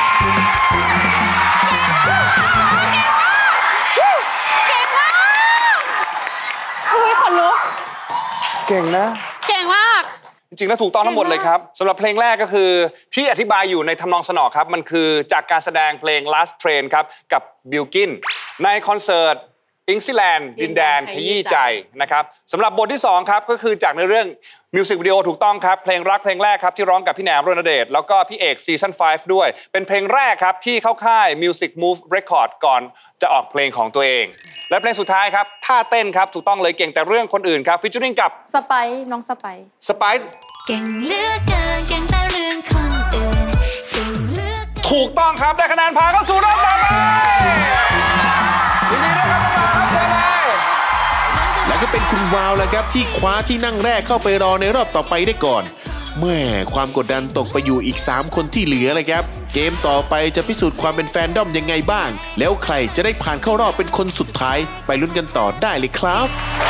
เก่งมากอุ้ยขนลุกเก่งนะเก่งมากจริงๆแล้วถูกต้องทั้งหมดเลยครับสำหรับเพลงแรกก็คือที่อธิบายอยู่ในทำนองสนอครับมันคือจากการแสดงเพลง Last Train ครับกับบิลกินในคอนเสิร์ตอิงซิแลนด์ดินแดนขยี้ใจนะครับสำหรับบทที่สองครับก็คือจากในเรื่องมิวสิกวิดีโอถูกต้องครับเพลงรักเพลงแรกครับที่ร้องกับพี่แหนมรณเดชแล้วก็พี่เอกซีซั่นไฟว์ด้วยเป็นเพลงแรกครับที่เข้าค่าย Music Move Record ก่อนจะออกเพลงของตัวเองและเพลงสุดท้ายครับท่าเต้นครับถูกต้องเลยเก่งแต่เรื่องคนอื่นครับฟีเจอริ่งกับสไปซ์น้องสไปซ์สไปซ์เก่งเหลือเกินเก่งแต่เรื่องคนอื่นเก่งเหลือถูกต้องครับได้คะแนนผ่านเข้าสู่รอบต่อไปยินดีด้วยครับน้องๆเชิญเลยและก็เป็นคุณวาวแล้วครับที่คว้าที่นั่งแรกเข้าไปรอในรอบต่อไปได้ก่อนแม่ความกดดันตกไปอยู่อีกสามคนที่เหลือเลยครับเกมต่อไปจะพิสูจน์ความเป็นแฟนดอมยังไงบ้างแล้วใครจะได้ผ่านเข้ารอบเป็นคนสุดท้ายไปลุ้นกันต่อได้เลยครับ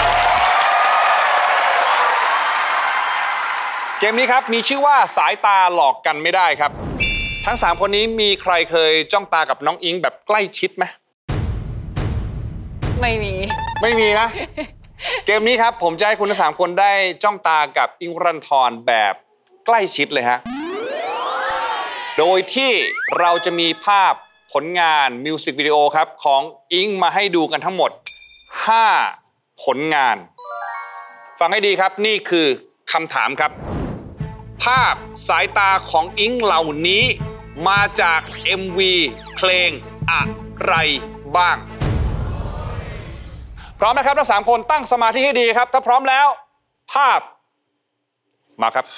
เกมนี้ครับมีชื่อว่าสายตาหลอกกันไม่ได้ครับทั้งสามคนนี้มีใครเคยจ้องตากับน้องอิงแบบใกล้ชิดไหมไม่มีไม่มีนะเกมนี้ครับผมจะให้คุณทั้งสามคนได้จ้องตากับอิงวรันธรแบบใกล้ชิดเลยฮะโดยที่เราจะมีภาพผลงานมิวสิกวิดีโอครับของอิงมาให้ดูกันทั้งหมดห้าผลงานฟังให้ดีครับนี่คือคำถามครับภาพสายตาของอิงเหล่านี้มาจาก เอ็ม วี เพลงอะไรบ้างพร้อมนะครับทั้งสามคนตั้งสมาธิให้ดีครับถ้าพร้อมแล้วภาพมาครับ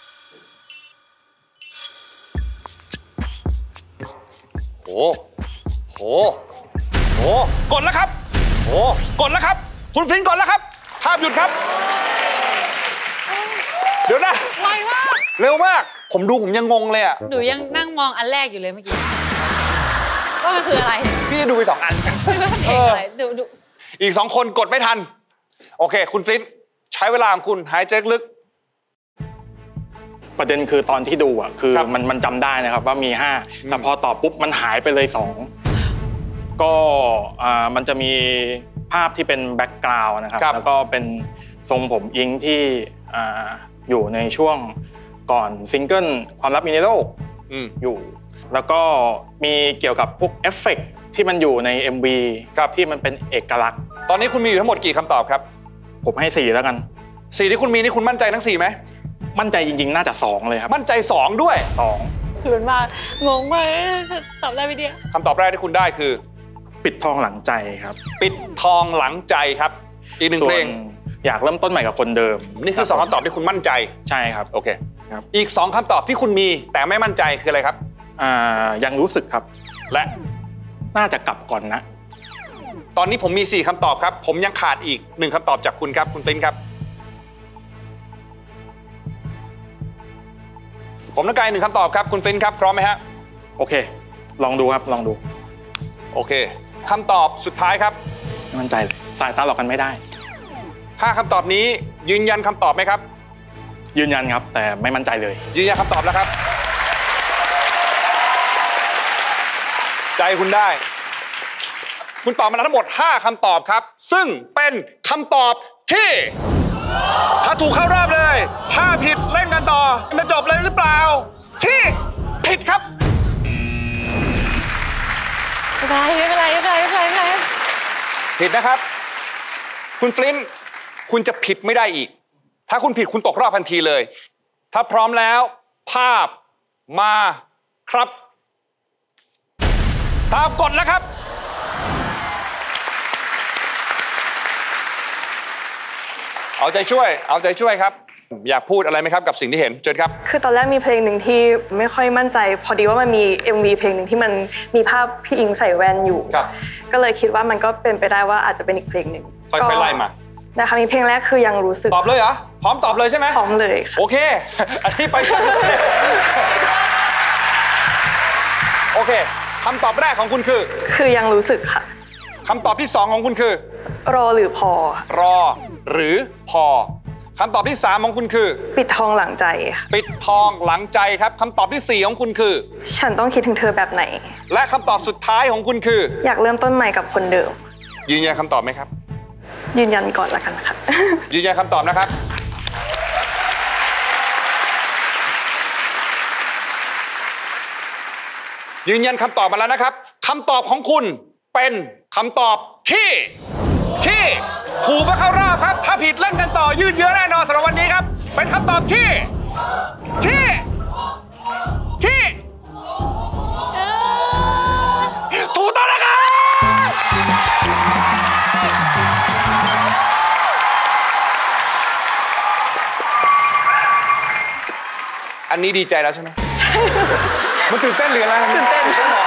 โอ้โหโอ้กดแล้วครับโอ้กดแล้วครับคุณฟินกดแล้วครับภาพหยุดครับเดี๋ยวนะไวมากเร็วมากผมดูผมยังงงเลยอ่ะหนูยังนั่งมองอันแรกอยู่เลยเมื่อกี้ว่ามันคืออะไรพี่ดูไปสองอันเออดูดูอีกสองคนกดไม่ทันโอเคคุณฟลินใช้เวลาของคุณหายใจลึกประเด็นคือตอนที่ดูอ่ะคือมันมันจำได้นะครับว่ามีห้าแต่พอตอบปุ๊บมันหายไปเลยสองก็อ่ามันจะมีภาพที่เป็นแบ็กกราวด์นะครับแล้วก็เป็นทรงผมอิงที่อ่าอยู่ในช่วงก่อนซิงเกิลความลับมีในโลกอยู่แล้วก็มีเกี่ยวกับพวกเอฟเฟกต์ที่มันอยู่ใน เอ็ม วี ครับที่มันเป็นเอกลักษณ์ตอนนี้คุณมีอยู่ทั้งหมดกี่คำตอบครับผมให้สี่แล้วกันสี่ที่คุณมีนี่คุณมั่นใจทั้งสี่ไหมมั่นใจจริงๆน่าจะสองเลยครับมั่นใจสองด้วยสองคือมันมากงงมากตอบได้ไหมเดียคำตอบแรกที่คุณได้คือปิดทองหลังใจครับปิดทองหลังใจครับอีกหนึ่งเพลงอยากเริ่มต้นใหม่กับคนเดิมนี่คือสองคำตอบที่คุณมั่นใจใช่ครับโอเคครับอีกสองคำตอบที่คุณมีแต่ไม่มั่นใจคืออะไรครับอ่ายังรู้สึกครับและน่าจะกลับก่อนนะตอนนี้ผมมีสี่คำตอบครับผมยังขาดอีกหนึ่งคำตอบจากคุณครับคุณฟินครับผมต้องการหนึ่งคำตอบครับคุณฟินครับพร้อมไหมฮะโอเคลองดูครับลองดูโอเคคำตอบสุดท้ายครับไม่มั่นใจเลยสายตาหลอกกันไม่ได้ห้าคำตอบนี้ยืนยันคำตอบไหมครับยืนยันครับแต่ไม่มั่นใจเลยยืนยันคำตอบแล้วครับใจคุณได้คุณตอบมาทั้งหมดห้าคำตอบครับซึ่งเป็นคำตอบที่ถ้าถูกเข้ารอบเลยถ้าผิดเล่นกันต่อจะจบเลยหรือเปล่าที่ผิดครับไม่เป็นไรไม่เป็นไรไม่เป็นไรไม่เป็นไรผิดนะครับคุณฟลินต์คุณจะผิดไม่ได้อีกถ้าคุณผิดคุณตกรอบทันทีเลยถ้าพร้อมแล้วภาพมาครับภาพกดแล้วครับเอาใจช่วยเอาใจช่วยครับอยากพูดอะไรไหมครับกับสิ่งที่เห็นเชิญครับคือตอนแรกมีเพลงหนึ่งที่ไม่ค่อยมั่นใจพอดีว่ามันมี เอ็ม วี เพลงหนึ่งที่มันมีภาพพี่อิงใส่แว่นอยู่ก็เลยคิดว่ามันก็เป็นไปได้ว่าอาจจะเป็นอีกเพลงหนึ่งค่อยๆไล่มานะคะมีเพลงแรกคือยังรู้สึกตอบเลยเหรอพร้อมตอบเลยใช่ไหมพร้อมเลยโอเคอันนี้ไปโอเคคำตอบแรกของคุณคือคือยังรู้สึกค่ะคำตอบที่สองของคุณคือรอหรือพอรอหรือพอคำตอบที่สามของคุณคือปิดทองหลังใจปิดทองหลังใจครับคำตอบที่สี่ของคุณคือฉันต้องคิดถึงเธอแบบไหนและคำตอบสุดท้ายของคุณคืออยากเริ่มต้นใหม่กับคนเดิมยืนยันคำตอบไหมครับยืนยันก่อนละกันค่ะยืนยันคำตอบนะครับยืนยันคำตอบมาแล้วนะครับคำตอบของคุณเป็นคำตอบที่ที่ถูกมาเข้ารอบครับถ้าผิดเล่นกันต่อยืดเยื้อแน่นอนสำหรับวันนี้ครับเป็นคำตอบที่ที่ที่ถูกต้องนะครับอันนี้ดีใจแล้วใช่ไหมใช่มันตื่นเต้นหรืออะไรตื่นเต้น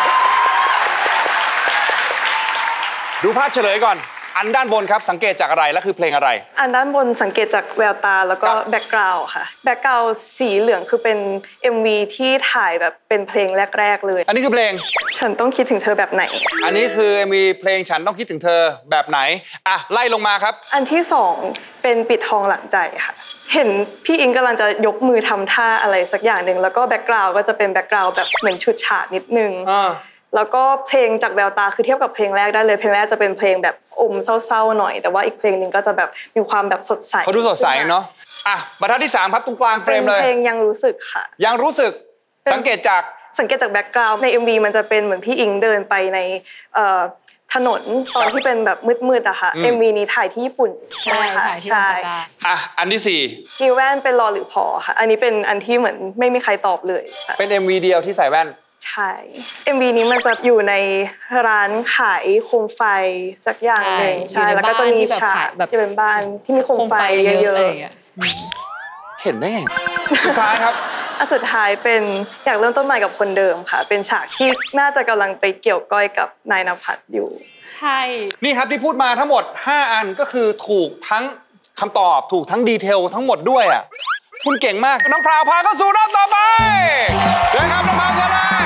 ดูภาพเฉลยก่อนอันด้านบนครับสังเกตจากอะไรและคือเพลงอะไรอันด้านบนสังเกตจากแววตาแล้วก็แบ็กกราวด์ค่ะแบ็กกราวด์สีเหลืองคือเป็น เอ็ม วี ที่ถ่ายแบบเป็นเพลงแรกๆเลยอันนี้คือเพลงฉันต้องคิดถึงเธอแบบไหนอันนี้คือ เอ็ม วี เพลงฉันต้องคิดถึงเธอแบบไหนอ่ะไล่ลงมาครับอันที่สองเป็นปิดทองหลังใจค่ะเห็นพี่อิงกำลังจะยกมือทำท่าอะไรสักอย่างหนึ่งแล้วก็แบ็กกราวด์ก็จะเป็นแบ็กกราวด์แบบเหมือนชุดฉาดนิดนึงแล้วก็เพลงจากแววตาคือเทียบกับเพลงแรกได้เลยเพลงแรกจะเป็นเพลงแบบอมเศร้าๆหน่อยแต่ว่าอีกเพลงนึงก็จะแบบมีความแบบสดใสเขาดูสดใสเนาะอ่ะบรรทัดที่สามครับตรงกลางเฟรมเลยเพลงยังรู้สึกค่ะยังรู้สึกสังเกตจากสังเกตจากแบ็คกราวด์ใน เอ็ม วี มันจะเป็นเหมือนพี่อิงเดินไปในถนนตอนที่เป็นแบบมืดๆอะค่ะ เอ็ม วี นี้ถ่ายที่ญี่ปุ่นใช่ค่ะใช่อ่ะอันที่สี่มีแว่นเป็นรอหรือพอค่ะอันนี้เป็นอันที่เหมือนไม่มีใครตอบเลยเป็น เอ็ม วี เดียวที่ใส่แว่นใช่ เอ็ม วี นี้มันจะอยู่ในร้านขายโคมไฟสักอย่างหนึ่งใช่แล้วก็จะมีฉากแบบเป็นบ้านที่มีโคมไฟเยอะๆเห็นได้ไงสุดท้ายครับอันสุดท้ายเป็นอยากเริ่มต้นใหม่กับคนเดิมค่ะเป็นฉากที่น่าจะกำลังไปเกี่ยวก้อยกับนายณภัทรอยู่ใช่นี่ครับที่พูดมาทั้งหมดห้าอันก็คือถูกทั้งคำตอบถูกทั้งดีเทลทั้งหมดด้วยอ่ะคุณเก่งมากน้องพราวพาเข้าสู่รอบต่อไปเชิญครับน้องพราวเชิญเลย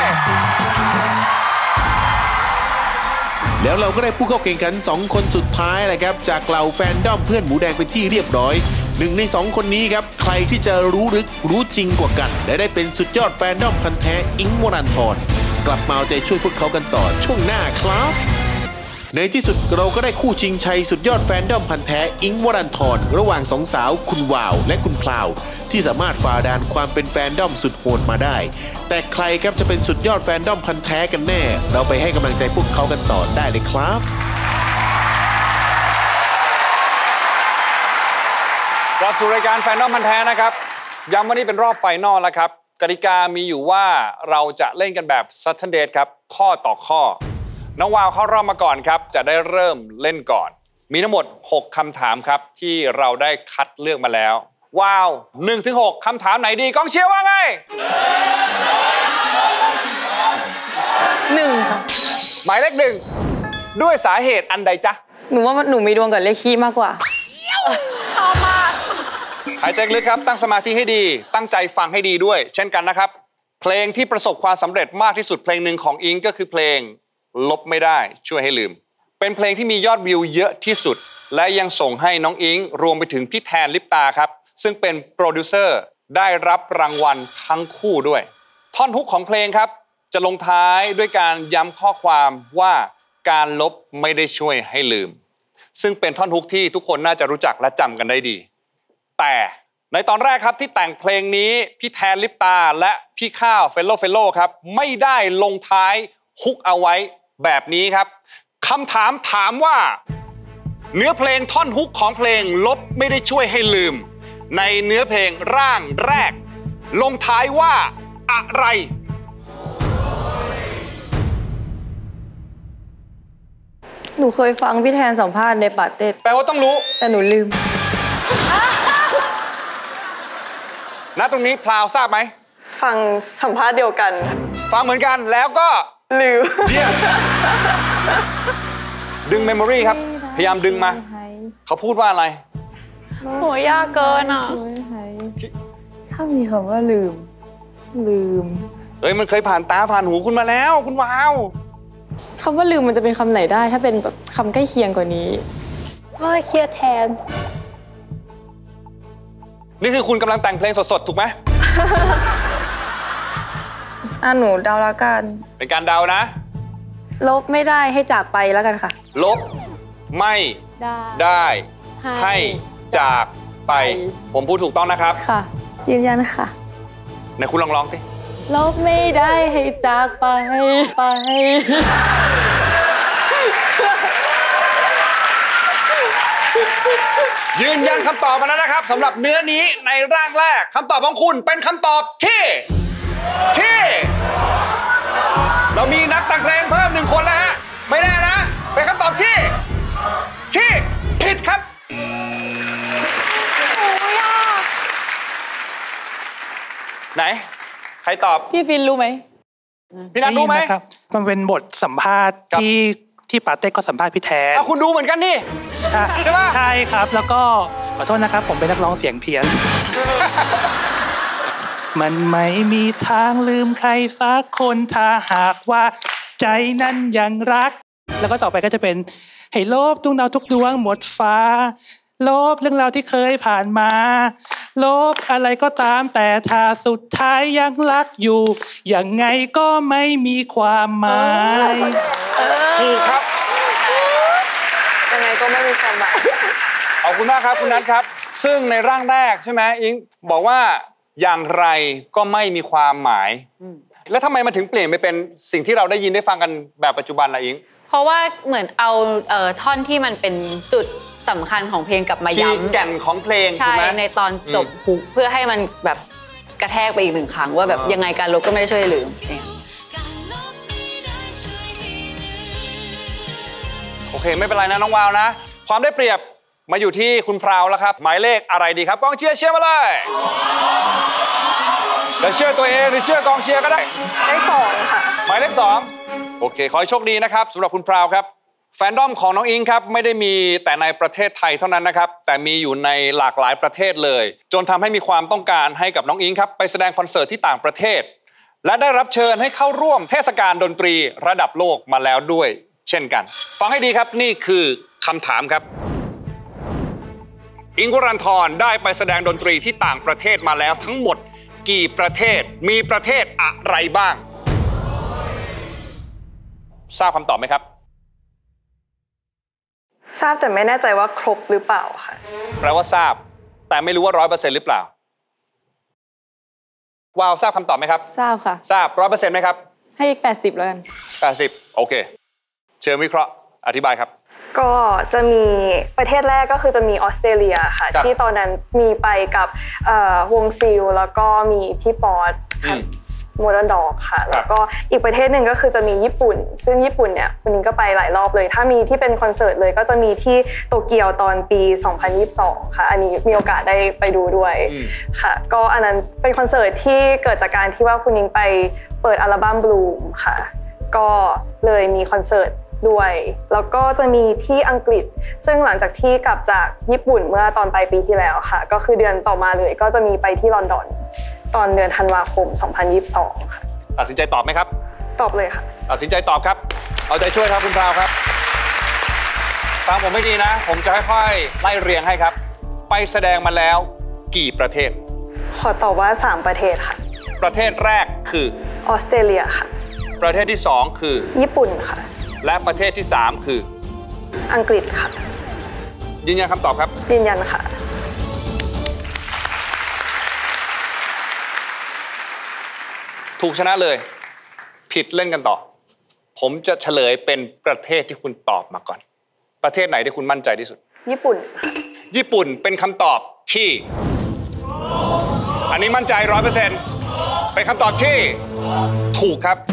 แล้วเราก็ได้ผู้เข้าแข่งขันสองคนสุดท้ายแหละครับจากเหล่าแฟนดอมเพื่อนหมูแดงเป็นที่เรียบร้อยหนึ่งในสองคนนี้ครับใครที่จะรู้ลึกรู้จริงกว่ากันและได้เป็นสุดยอดแฟนดอมพันธุ์แท้อิงค์วรันธรกลับมาเอาใจช่วยพวกเขากันต่อช่วงหน้าครับในที่สุดเราก็ได้คู่ชิงชัยสุดยอดแฟนดอมพันธุ์แท้อิงค์วรันธรระหว่างสองสาวคุณวาวและคุณพลาวที่สามารถฝ่าด่านความเป็นแฟนดอมสุดโหดมาได้แต่ใครครับจะเป็นสุดยอดแฟนดอมพันธุ์แท้กันแน่เราไปให้กำลังใจพวกเขากันต่อได้เลยครับกลับสู่รายการแฟนดอมพันธุ์แท้นะครับย้ำว่านี่เป็นรอบไฟนอลแล้วครับกติกามีอยู่ว่าเราจะเล่นกันแบบซัตเทิลเดทครับข้อต่อข้อน้องวาวเข้ารอบมาก่อนครับจะได้เริ่มเล่นก่อนมีทั้งหมดหกคำถามครับที่เราได้คัดเลือกมาแล้ววาว หนึ่งถึงหก คำถามไหนดีกองเชียร์ว่าไงหนึ่งค่ะหมายเลขหนึ่งด้วยสาเหตุอันใดจ๊ะหนูว่าหนูมีดวงกับเลขคี่มากกว่าชอบมากหายใจลึกครับตั้งสมาธิให้ดีตั้งใจฟังให้ดีด้วยเช่นกันนะครับเพลงที่ประสบความสำเร็จมากที่สุดเพลงหนึ่งของอิงก็คือเพลงลบไม่ได้ช่วยให้ลืมเป็นเพลงที่มียอดวิวเยอะที่สุดและยังส่งให้น้องอิงรวมไปถึงพี่แทนลิปตาครับซึ่งเป็นโปรดิวเซอร์ได้รับรางวัลทั้งคู่ด้วยท่อนฮุกของเพลงครับจะลงท้ายด้วยการย้ำข้อความว่าการลบไม่ได้ช่วยให้ลืมซึ่งเป็นท่อนฮุกที่ทุกคนน่าจะรู้จักและจำกันได้ดีแต่ในตอนแรกครับที่แต่งเพลงนี้พี่แทนลิปตาและพี่ข้าวเฟลโลเฟลโลครับไม่ได้ลงท้ายฮุกเอาไว้แบบนี้ครับคำถามถามว่าเนื้อเพลงท่อนฮุกของเพลงลบไม่ได้ช่วยให้ลืมในเนื้อเพลงร่างแรกลงท้ายว่าอะไรหนูเคยฟังพี่แทนสัมภาษณ์ในปาเต้แปลว่าต้องรู้แต่หนูลืมณตรงนี้พลาวทราบไหมฟังสัมภาษณ์เดียวกันฟังเหมือนกันแล้วก็ลืมดึงเมมโมรีครับพยายามดึงมาเขาพูดว่าอะไรโหยากเกินอ่ะถ้ามีคำว่าลืมลืมเอ้ยมันเคยผ่านตาผ่านหูคุณมาแล้วคุณวาวคำว่าลืมมันจะเป็นคำไหนได้ถ้าเป็นแบบคำใกล้เคียงกว่านี้ว่าเครียดแทนนี่คือคุณกำลังแต่งเพลงสดๆถูกไหมอ่ะหนูเดาแล้วกันเป็นการเดานะลบไม่ได้ให้จากไปแล้วกันค่ะลบไม่ได้ให้จากไปผมพูดถูกต้องนะครับค่ะยืนยันค่ะไหนคุณลองร้องสิลบไม่ได้ให้จากไปไปยืนยันคำตอบมาแล้วนะครับสำหรับเนื้อนี้ในร่างแรกคำตอบของคุณเป็นคำตอบที่ที่เรามีนักแต่งเพลงเพิ่มหนึ่งคนแล้วฮะไม่แน่นะเป็นคำตอบที่ที่ผิดครับไหนใครตอบพี่ฟินรู้ไหมพี่นัทรู้ไหมครับมันเป็นบทสัมภาษณ์ที่ที่ปาเต้ก็สัมภาษณ์พี่แทนคุณดูเหมือนกันนี่ใช่ใช่ไหมใช่ครับแล้วก็ขอโทษนะครับผมเป็นนักร้องเสียงเพี้ยนมันไม่มีทางลืมใครสักคนถ้าหากว่าใจนั้นยังรักแล้วก็ต่อไปก็จะเป็นให้ลบดวงดาวทุกดวงหมดฟ้าลบเรื่องราวที่เคยผ่านมาลบอะไรก็ตามแต่ถ้าสุดท้ายยังรักอยู่ยังไงก็ไม่มีความหมายถูกครับยังไงก็ไม่มีความหมายขอบคุณมากครับคุณนัทครับซึ่งในร่างแรกใช่ไหมอิงบอกว่าอย่างไรก็ไม่มีความหมายแล้วทำไมมันถึงเปลี่ยนไปเป็นสิ่งที่เราได้ยินได้ฟังกันแบบปัจจุบันล่ะอิงเพราะว่าเหมือนเอาเอ่อท่อนที่มันเป็นจุดสำคัญของเพลงกลับมาย้ำแก่นของเพลงใช่ในตอนจบฮุกเพื่อให้มันแบบกระแทกไปอีกหนึ่งครั้งว่าแบบยังไงการลบก็ไม่ได้ช่วยลืมโอเคไม่เป็นไรนะน้องวาวนะความได้เปรียบมาอยู่ที่คุณพราวแล้วครับหมายเลขอะไรดีครับกองเชียร์เชียร์มาเลยจะเชื่อตัวเองหรือเชื่อกองเชียร์ก็ได้เลขสองค่ะหมายเลขสองโอเคขอให้โชคดีนะครับสำหรับคุณพราวครับแฟนดอมของน้องอิงครับไม่ได้มีแต่ในประเทศไทยเท่านั้นนะครับแต่มีอยู่ในหลากหลายประเทศเลยจนทำให้มีความต้องการให้กับน้องอิงครับไปแสดงคอนเสิร์ตที่ต่างประเทศและได้รับเชิญให้เข้าร่วมเทศกาลดนตรีระดับโลกมาแล้วด้วยเช่นกันฟังให้ดีครับนี่คือคำถามครับอิงค์วรันธรได้ไปแสดงดนตรีที่ต่างประเทศมาแล้วทั้งหมดกี่ประเทศมีประเทศอะไรบ้างทราบคำตอบไหมครับทราบแต่ไม่แน่ใจว่าครบหรือเปล่าค่ะแปลว่าทราบแต่ไม่รู้ว่าร้อยเปอร์เซ็นต์หรือเปล่าวาวทราบคำตอบไหมครับทราบค่ะทราบร้อยเปอร์เซ็นต์ไหมครับให้แปดสิบแล้วกันแปดสิบโอเคเชิญวิเคราะห์อธิบายครับก็จะมีประเทศแรกก็คือจะมีออสเตรเลียค่ะที่ตอนนั้นมีไปกับวงซิลแล้วก็มีพี่ป๊อต Modern Dog ค่ะแล้วก็อีกประเทศหนึ่งก็คือจะมีญี่ปุ่นซึ่งญี่ปุ่นเนี่ยวันนี้ก็ไปหลายรอบเลยถ้ามีที่เป็นคอนเสิร์ตเลยก็จะมีที่โตเกียวตอนปีสองพันยี่สิบสองค่ะอันนี้มีโอกาสได้ไปดูด้วยค่ะก็อันนั้นเป็นคอนเสิร์ตที่เกิดจากการที่ว่าคุณนิ้งไปเปิดอัลบั้ม Bloom ค่ะก็เลยมีคอนเสิร์ตด้วยแล้วก็จะมีที่อังกฤษซึ่งหลังจากที่กลับจากญี่ปุ่นเมื่อตอนปลายปีที่แล้วค่ะก็คือเดือนต่อมาเลยก็จะมีไปที่ลอนดอนตอนเดือนธันวาคมสองพันยี่สิบสองค่ะตัดสินใจตอบไหมครับตอบเลยค่ะตัดสินใจตอบครับเอาใจช่วยครับคุณพราวครับฟังผมไม่ดีนะผมจะค่อยๆไล่เรียงให้ครับไปแสดงมาแล้วกี่ประเทศขอตอบว่าสามประเทศค่ะประเทศแรกคือออสเตรเลียค่ะประเทศที่สองคือญี่ปุ่นค่ะและประเทศที่สามคืออังกฤษค่ะยืนยันคำตอบครับยืนยันค่ะถูกชนะเลยผิดเล่นกันต่อผมจะเฉลยเป็นประเทศที่คุณตอบมาก่อนประเทศไหนที่คุณมั่นใจที่สุดญี่ปุ่นญี่ปุ่นเป็นคำตอบที่อันนี้มั่นใจ ร้อยเปอร์เซ็นต์ เป็นคำตอบที่ถูกครับ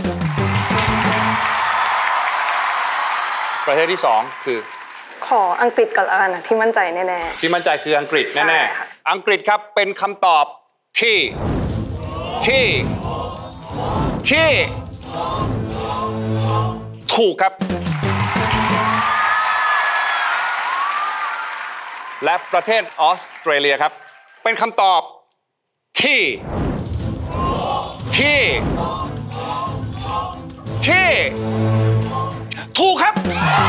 ประเทศที่สองคือขออังกฤษก่อนละกันนะที่มั่นใจแน่ๆที่มั่นใจคืออังกฤษแน่ๆอังกฤษครับเป็นคำตอบที่ที่ที่ถูกครับและประเทศออสเตรเลียครับเป็นคำตอบที่ที่ที่ถูกครับ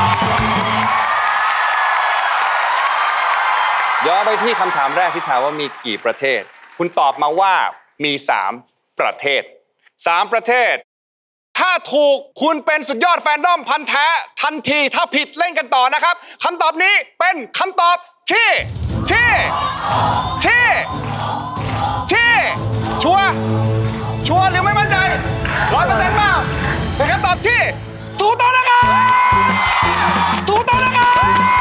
ย้อนไปที่คำถามแรกที่ถามว่ามีกี่ประเทศคุณตอบมาว่ามีสามประเทศสามประเทศถ้าถูกคุณเป็นสุดยอดแฟนดอมพันธุ์แท้ทันทีถ้าผิดเล่นกันต่อนะครับคำตอบนี้เป็นคำตอบที่ที่ที่ที่ชัวร์ชัวร์หรือไม่มั่นใจ ร้อยเปอร์เซ็นต์ มากเป็นคำตอบที่ถูกต้องนะครับถูกต้องนะครับ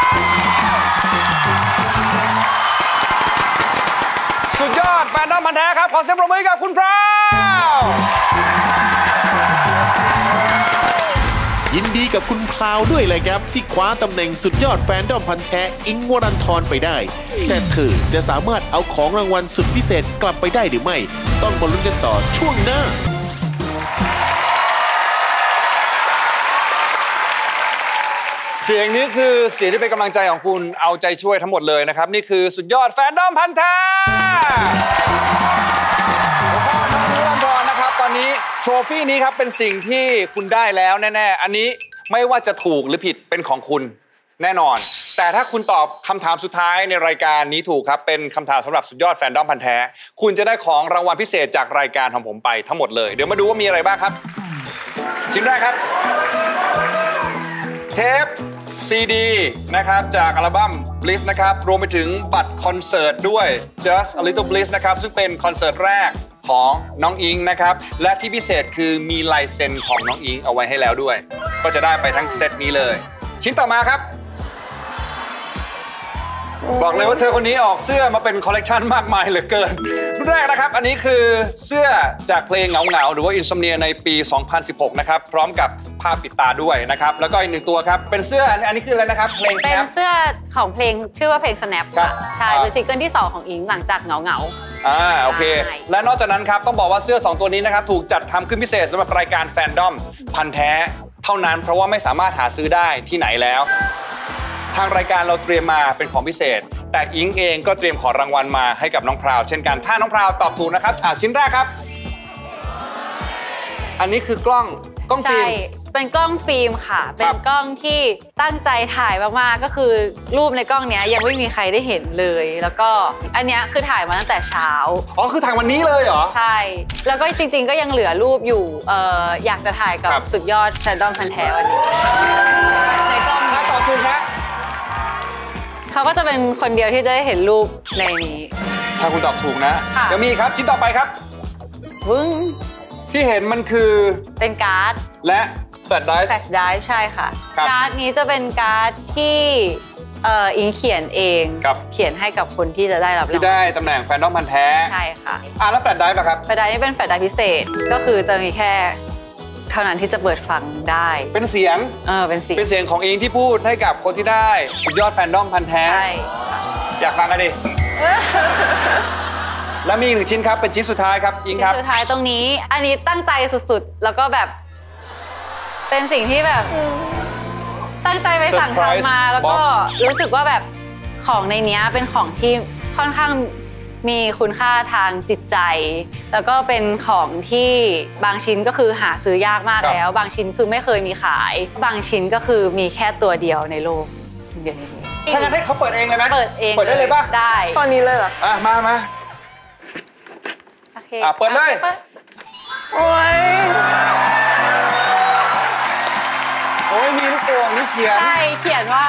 สุดยอดแฟนดอมพันธุ์แท้ครับขอเสียงปรบมือให้กับคุณพราวยินดีกับคุณพราวด้วยเลยครับที่คว้าตำแหน่งสุดยอดแฟนดอมพันธุ์แท้อิงค์วรันธรไปได้แต่เธอจะสามารถเอาของรางวัลสุดพิเศษกลับไปได้หรือไม่ต้องมาลุ้นกันต่อช่วงหน้าเสียงนี้คือเสียงที่เป็นกำลังใจของคุณเอาใจช่วยทั้งหมดเลยนะครับนี่คือสุดยอดแฟนดอมพันธุ์แท้ตอนนี้โทรฟี่นี้ครับเป็นสิ่งที่คุณได้แล้วแน่ๆอันนี้ไม่ว่าจะถูกหรือผิดเป็นของคุณแน่นอนแต่ถ้าคุณตอบคำถามสุดท้ายในรายการนี้ถูกครับเป็นคำถามสำหรับสุดยอดแฟนดอมพันธุ์แท้คุณจะได้ของรางวัลพิเศษจากรายการของผมไปทั้งหมดเลยเดี๋ยวมาดูว่ามีอะไรบ้างครับชิ้นแรกครับเทปซีดีนะครับจากอัลบั้ม Bliss นะครับรวมไปถึงบัตรคอนเสิร์ตด้วย Just a Little Bliss นะครับซึ่งเป็นคอนเสิร์ตแรกของน้องอิงนะครับและที่พิเศษคือมีลายเซ็นของน้องอิงเอาไว้ให้แล้วด้วยก็จะได้ไปทั้งเซตนี้เลยชิ้นต่อมาครับบอกเลยว่าเธอคนนี้ออกเสื้อมาเป็นคอลเลกชันมากมายเหลือเกินรุ่นแรกนะครับอันนี้คือเสื้อจากเพลงเหงาเหงาหรือว่า Insomnia ในปี สองพันสิบหก นะครับพร้อมกับผ้าปิดตาด้วยนะครับแล้วก็อีกหนึ่งตัวครับเป็นเสื้ออันนี้คืออะไรนะครับเพลงเป็นเสื้อของเพลงชื่อว่าเพลง Snap ค่ะใช่เป็นซิงเกิลที่สองของอิงหลังจากเหงาเหงาอ่าโอเคและนอกจากนั้นครับต้องบอกว่าเสื้อสองตัวนี้นะครับถูกจัดทำขึ้นพิเศษสำหรับรายการแฟนดอมพันธุ์แท้เท่านั้นเพราะว่าไม่สามารถหาซื้อได้ที่ไหนแล้วทางรายการเราเตรียมมาเป็นของพิเศษแต่อิงเองก็เตรียมของรางวัลมาให้กับน้องพราวเช่นกันถ้าน้องพราวตอบถูกนะครับอ่าชิ้นแรกครับอันนี้คือกล้องกล้องฟิล์มเป็นกล้องฟิล์มค่ะเป็นกล้องที่ตั้งใจถ่ายมากๆก็คือรูปในกล้องเนี้ยยังไม่มีใครได้เห็นเลยแล้วก็อันเนี้ยคือถ่ายมาตั้งแต่เช้าอ๋อคือถ่ายวันนี้เลยเหรอใช่แล้วก็จริงๆก็ยังเหลือรูปอยู่เอ่ออยากจะถ่ายกับสุดยอดแฟนดอมพันธุ์แท้วันนี้ในกล้องถ้าตอบถูกนะเขาก็จะเป็นคนเดียวที่จะได้เห็นรูปในนี้ถ้าคุณตอบถูกนะเดี๋ยวมีครับชิ้นต่อไปครับวึ้งที่เห็นมันคือเป็นการ์ดและแฟลชไดรฟ์แฟลชไดรฟ์ใช่ค่ะการ์ดนี้จะเป็นการ์ดที่เอ่ออิงเขียนเองเขียนให้กับคนที่จะได้รับรางวัลที่ได้ตำแหน่งแฟนดอมพันธุ์แท้ใช่ค่ะอ่ะแล้วแฟลชไดรฟ์ล่ะครับแฟลชไดรฟ์นี่เป็นแฟลชไดรฟ์พิเศษก็คือจะมีแค่เท่านั้นที่จะเปิดฟังได้เป็นเสียงเออเป็นเสียงเป็นเสียงของอิงที่พูดให้กับคนที่ได้สุดยอดแฟนดอมพันธุ์แท้ใช่อยากฟังกันดิแล้วมีอีกหนึ่งชิ้นครับเป็นชิ้นสุดท้ายครับอิงครับชิ้นสุดท้ายตรงนี้อันนี้ตั้งใจสุดๆแล้วก็แบบเป็นสิ่งที่แบบตั้งใจไปสั่งทำมาแล้วก็รู้สึกว่าแบบของในนี้เป็นของที่ค่อนข้างมีคุณค่าทางจิตใจแล้วก็เป็นของที่บางชิ้นก็คือหาซื้อยากมากแล้วบางชิ้นคือไม่เคยมีขายบางชิ้นก็คือมีแค่ตัวเดียวในโลกเดียวในโลกถ้างั้นให้เขาเปิดเองเลยไหมเปิดเองเปิดได้เลยป่ะได้ตอนนี้เลยเหรออ่ะมามาโอเคอ่ะเปิดเลยโอ้ยโอ้ยมีลูกโป่งนี่เขียนใช่เขียนว่า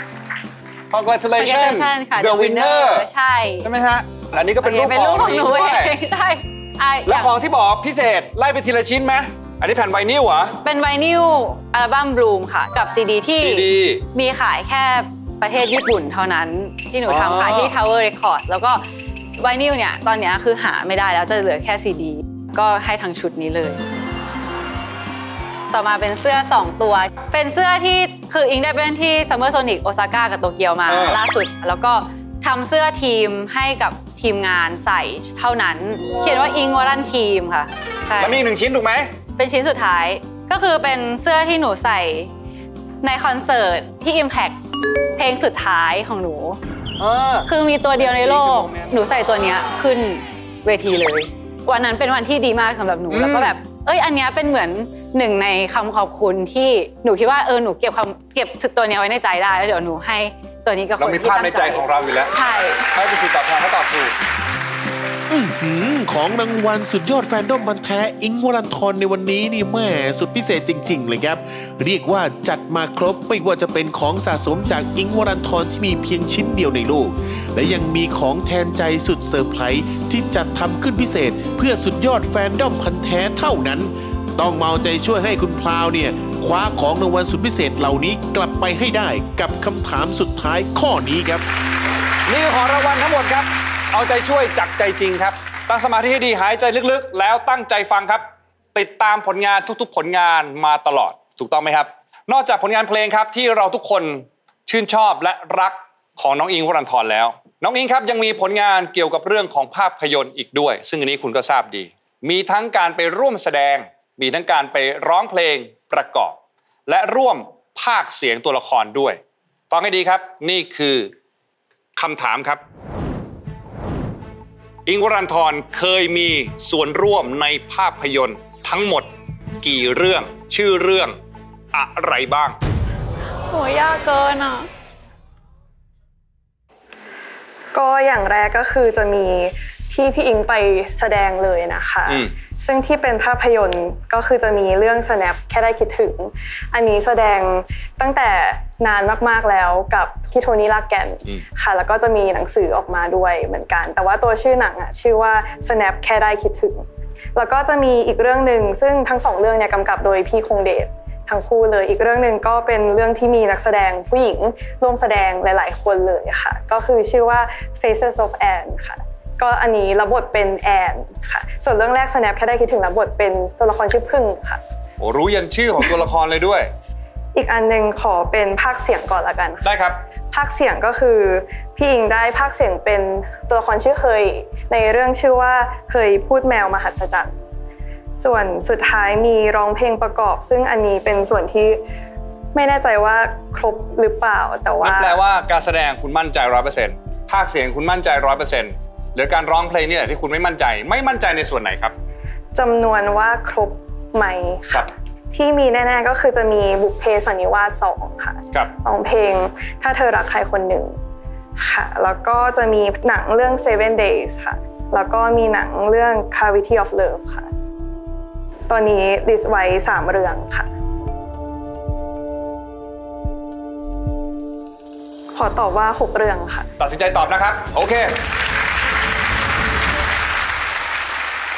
congratulations the winner ใช่ใช่ไหมฮะอันนี้ก็เป็นรูปของหนูเองใช่แล้วของที่บอกพิเศษไล่ไปทีละชิ้นไหมอันนี้แผ่นไวนิลเหรอเป็นไวนิลอัลบั้มบลูมค่ะกับซีดีที่มีขายแค่ประเทศญี่ปุ่นเท่านั้นที่หนูทำขายที่ Tower Records แล้วก็ไวนิลเนี่ยตอนนี้คือหาไม่ได้แล้วจะเหลือแค่ซีดีก็ให้ทั้งชุดนี้เลยต่อมาเป็นเสื้อสองตัวเป็นเสื้อที่คืออิงได้เป็นที่ Summer Sonic โอซาก้ากับโตเกียวมาล่าสุดแล้วก็ทำเสื้อทีมให้กับทีมงานใส่เท่านั้นเขียนว่าอิงวอรันทีมค่ะแล้วมีหนึ่งชิ้นถูกไหมเป็นชิ้นสุดท้ายก็คือเป็นเสื้อที่หนูใส่ในคอนเสิร์ตที่ Impact เพลงสุดท้ายของหนูคือมีตัวเดียวในโลกหนูใส่ตัวเนี้ยขึ้นเวทีเลยวันนั้นเป็นวันที่ดีมากสำหรับหนูแล้วก็แบบเอ้ยอันเนี้ยเป็นเหมือนหนึ่งในคำขอบคุณที่หนูคิดว่าเออหนูเก็บคำเก็บตัวนี้ไว้ในใจได้แล้วเดี๋ยวหนูให้ตัวนี้กับคนที่ตั้งใจเรามีภาพในใจของเราอยู่แล้วใช่ให้เป็นสิ่งตอบแทนเขาตอบถูกของรางวัลสุดยอดแฟนดอมพันธุ์แท้อิงค์วรันธรในวันนี้นี่แม่สุดพิเศษจริงๆเลยครับเรียกว่าจัดมาครบไม่ว่าจะเป็นของสะสมจากอิงค์วรันธรที่มีเพียงชิ้นเดียวในโลกและยังมีของแทนใจสุดเซอร์ไพรส์ที่จัดทำขึ้นพิเศษเพื่อสุดยอดแฟนดอมพันธุ์แท้เท่านั้นต้องมาเอาใจช่วยให้คุณพลาวเนี่ยคว้าของรางวัลสุดพิเศษเหล่านี้กลับไปให้ได้กับคำถามสุดท้ายข้อนี้ครับนี่คือของรางวัลทั้งหมดครับเอาใจช่วยจากใจจริงครับตั้งสมาธิให้ดีหายใจลึกๆแล้วตั้งใจฟังครับติดตามผลงานทุกๆผลงานมาตลอดถูกต้องไหมครับนอกจากผลงานเพลงครับที่เราทุกคนชื่นชอบและรักของน้องอิงค์วรันธรแล้วน้องอิงครับยังมีผลงานเกี่ยวกับเรื่องของภาพยนตร์อีกด้วยซึ่งอันนี้คุณก็ทราบดีมีทั้งการไปร่วมแสดงมีทั้งการไปร้องเพลงประกอบและร่วมพากย์เสียงตัวละครด้วยฟังให้ดีครับนี่คือคำถามครับอิงค์วรันธรเคยมีส่วนร่วมในภาพยนตร์ทั้งหมดกี่เรื่องชื่อเรื่องอะไรบ้างโหยากเกินอ่ะก็อย่างแรกก็คือจะมีที่พี่อิงไปแสดงเลยนะคะซึ่งที่เป็นภาพยนตร์ก็คือจะมีเรื่อง Snap แค่ได้คิดถึงอันนี้แสดงตั้งแต่นานมากๆแล้วกับพี่โทนี่ลากแกนค่ะแล้วก็จะมีหนังสือออกมาด้วยเหมือนกันแต่ว่าตัวชื่อหนังอ่ะชื่อว่า Snap แค่ได้คิดถึงแล้วก็จะมีอีกเรื่องนึงซึ่งทั้งสองเรื่องเนี่ยกำกับโดยพี่คงเดชทั้งคู่เลยอีกเรื่องนึงก็เป็นเรื่องที่มีนักแสดงผู้หญิงร่วมแสดงหลายๆคนเลยค่ะก็คือชื่อว่า Faces of Anne ค่ะก็อันนี้รับบทเป็นแอนค่ะส่วนเรื่องแรก Snap แค่ได้คิดถึงรับบทเป็นตัวละครชื่อพึ่งค่ะโอ้รู้ยันชื่อของตัวละครเลยด้วยอีกอันนึงขอเป็นภาคเสียงก่อนละกันได้ครับภาคเสียงก็คือพี่อิงได้ภาคเสียงเป็นตัวละครชื่อเฮยในเรื่องชื่อว่าเฮยพูดแมวมหัศจรรย์ส่วนสุดท้ายมีร้องเพลงประกอบซึ่งอันนี้เป็นส่วนที่ไม่แน่ใจว่าครบหรือเปล่าแต่ว่าแปลว่าการแสดงคุณมั่นใจ ร้อยเปอร์เซ็นต์ ภาคเสียงคุณมั่นใจ ร้อยเปอร์เซ็นต์ หรือการร้องเพลงนี่แหละที่คุณไม่มั่นใจไม่มั่นใจในส่วนไหนครับจำนวนว่าครบไหมครับที่มีแน่ๆก็คือจะมีบุพเพสันนิวาสสองค่ะร้องเพลงถ้าเธอรักใครคนหนึ่งค่ะแล้วก็จะมีหนังเรื่อง Seven Days ค่ะแล้วก็มีหนังเรื่อง Cavity of Love ค่ะตอนนี้ลิสต์ไว้สามเรื่องค่ะขอตอบว่าหกเรื่องค่ะตัดสินใจตอบนะครับโอเค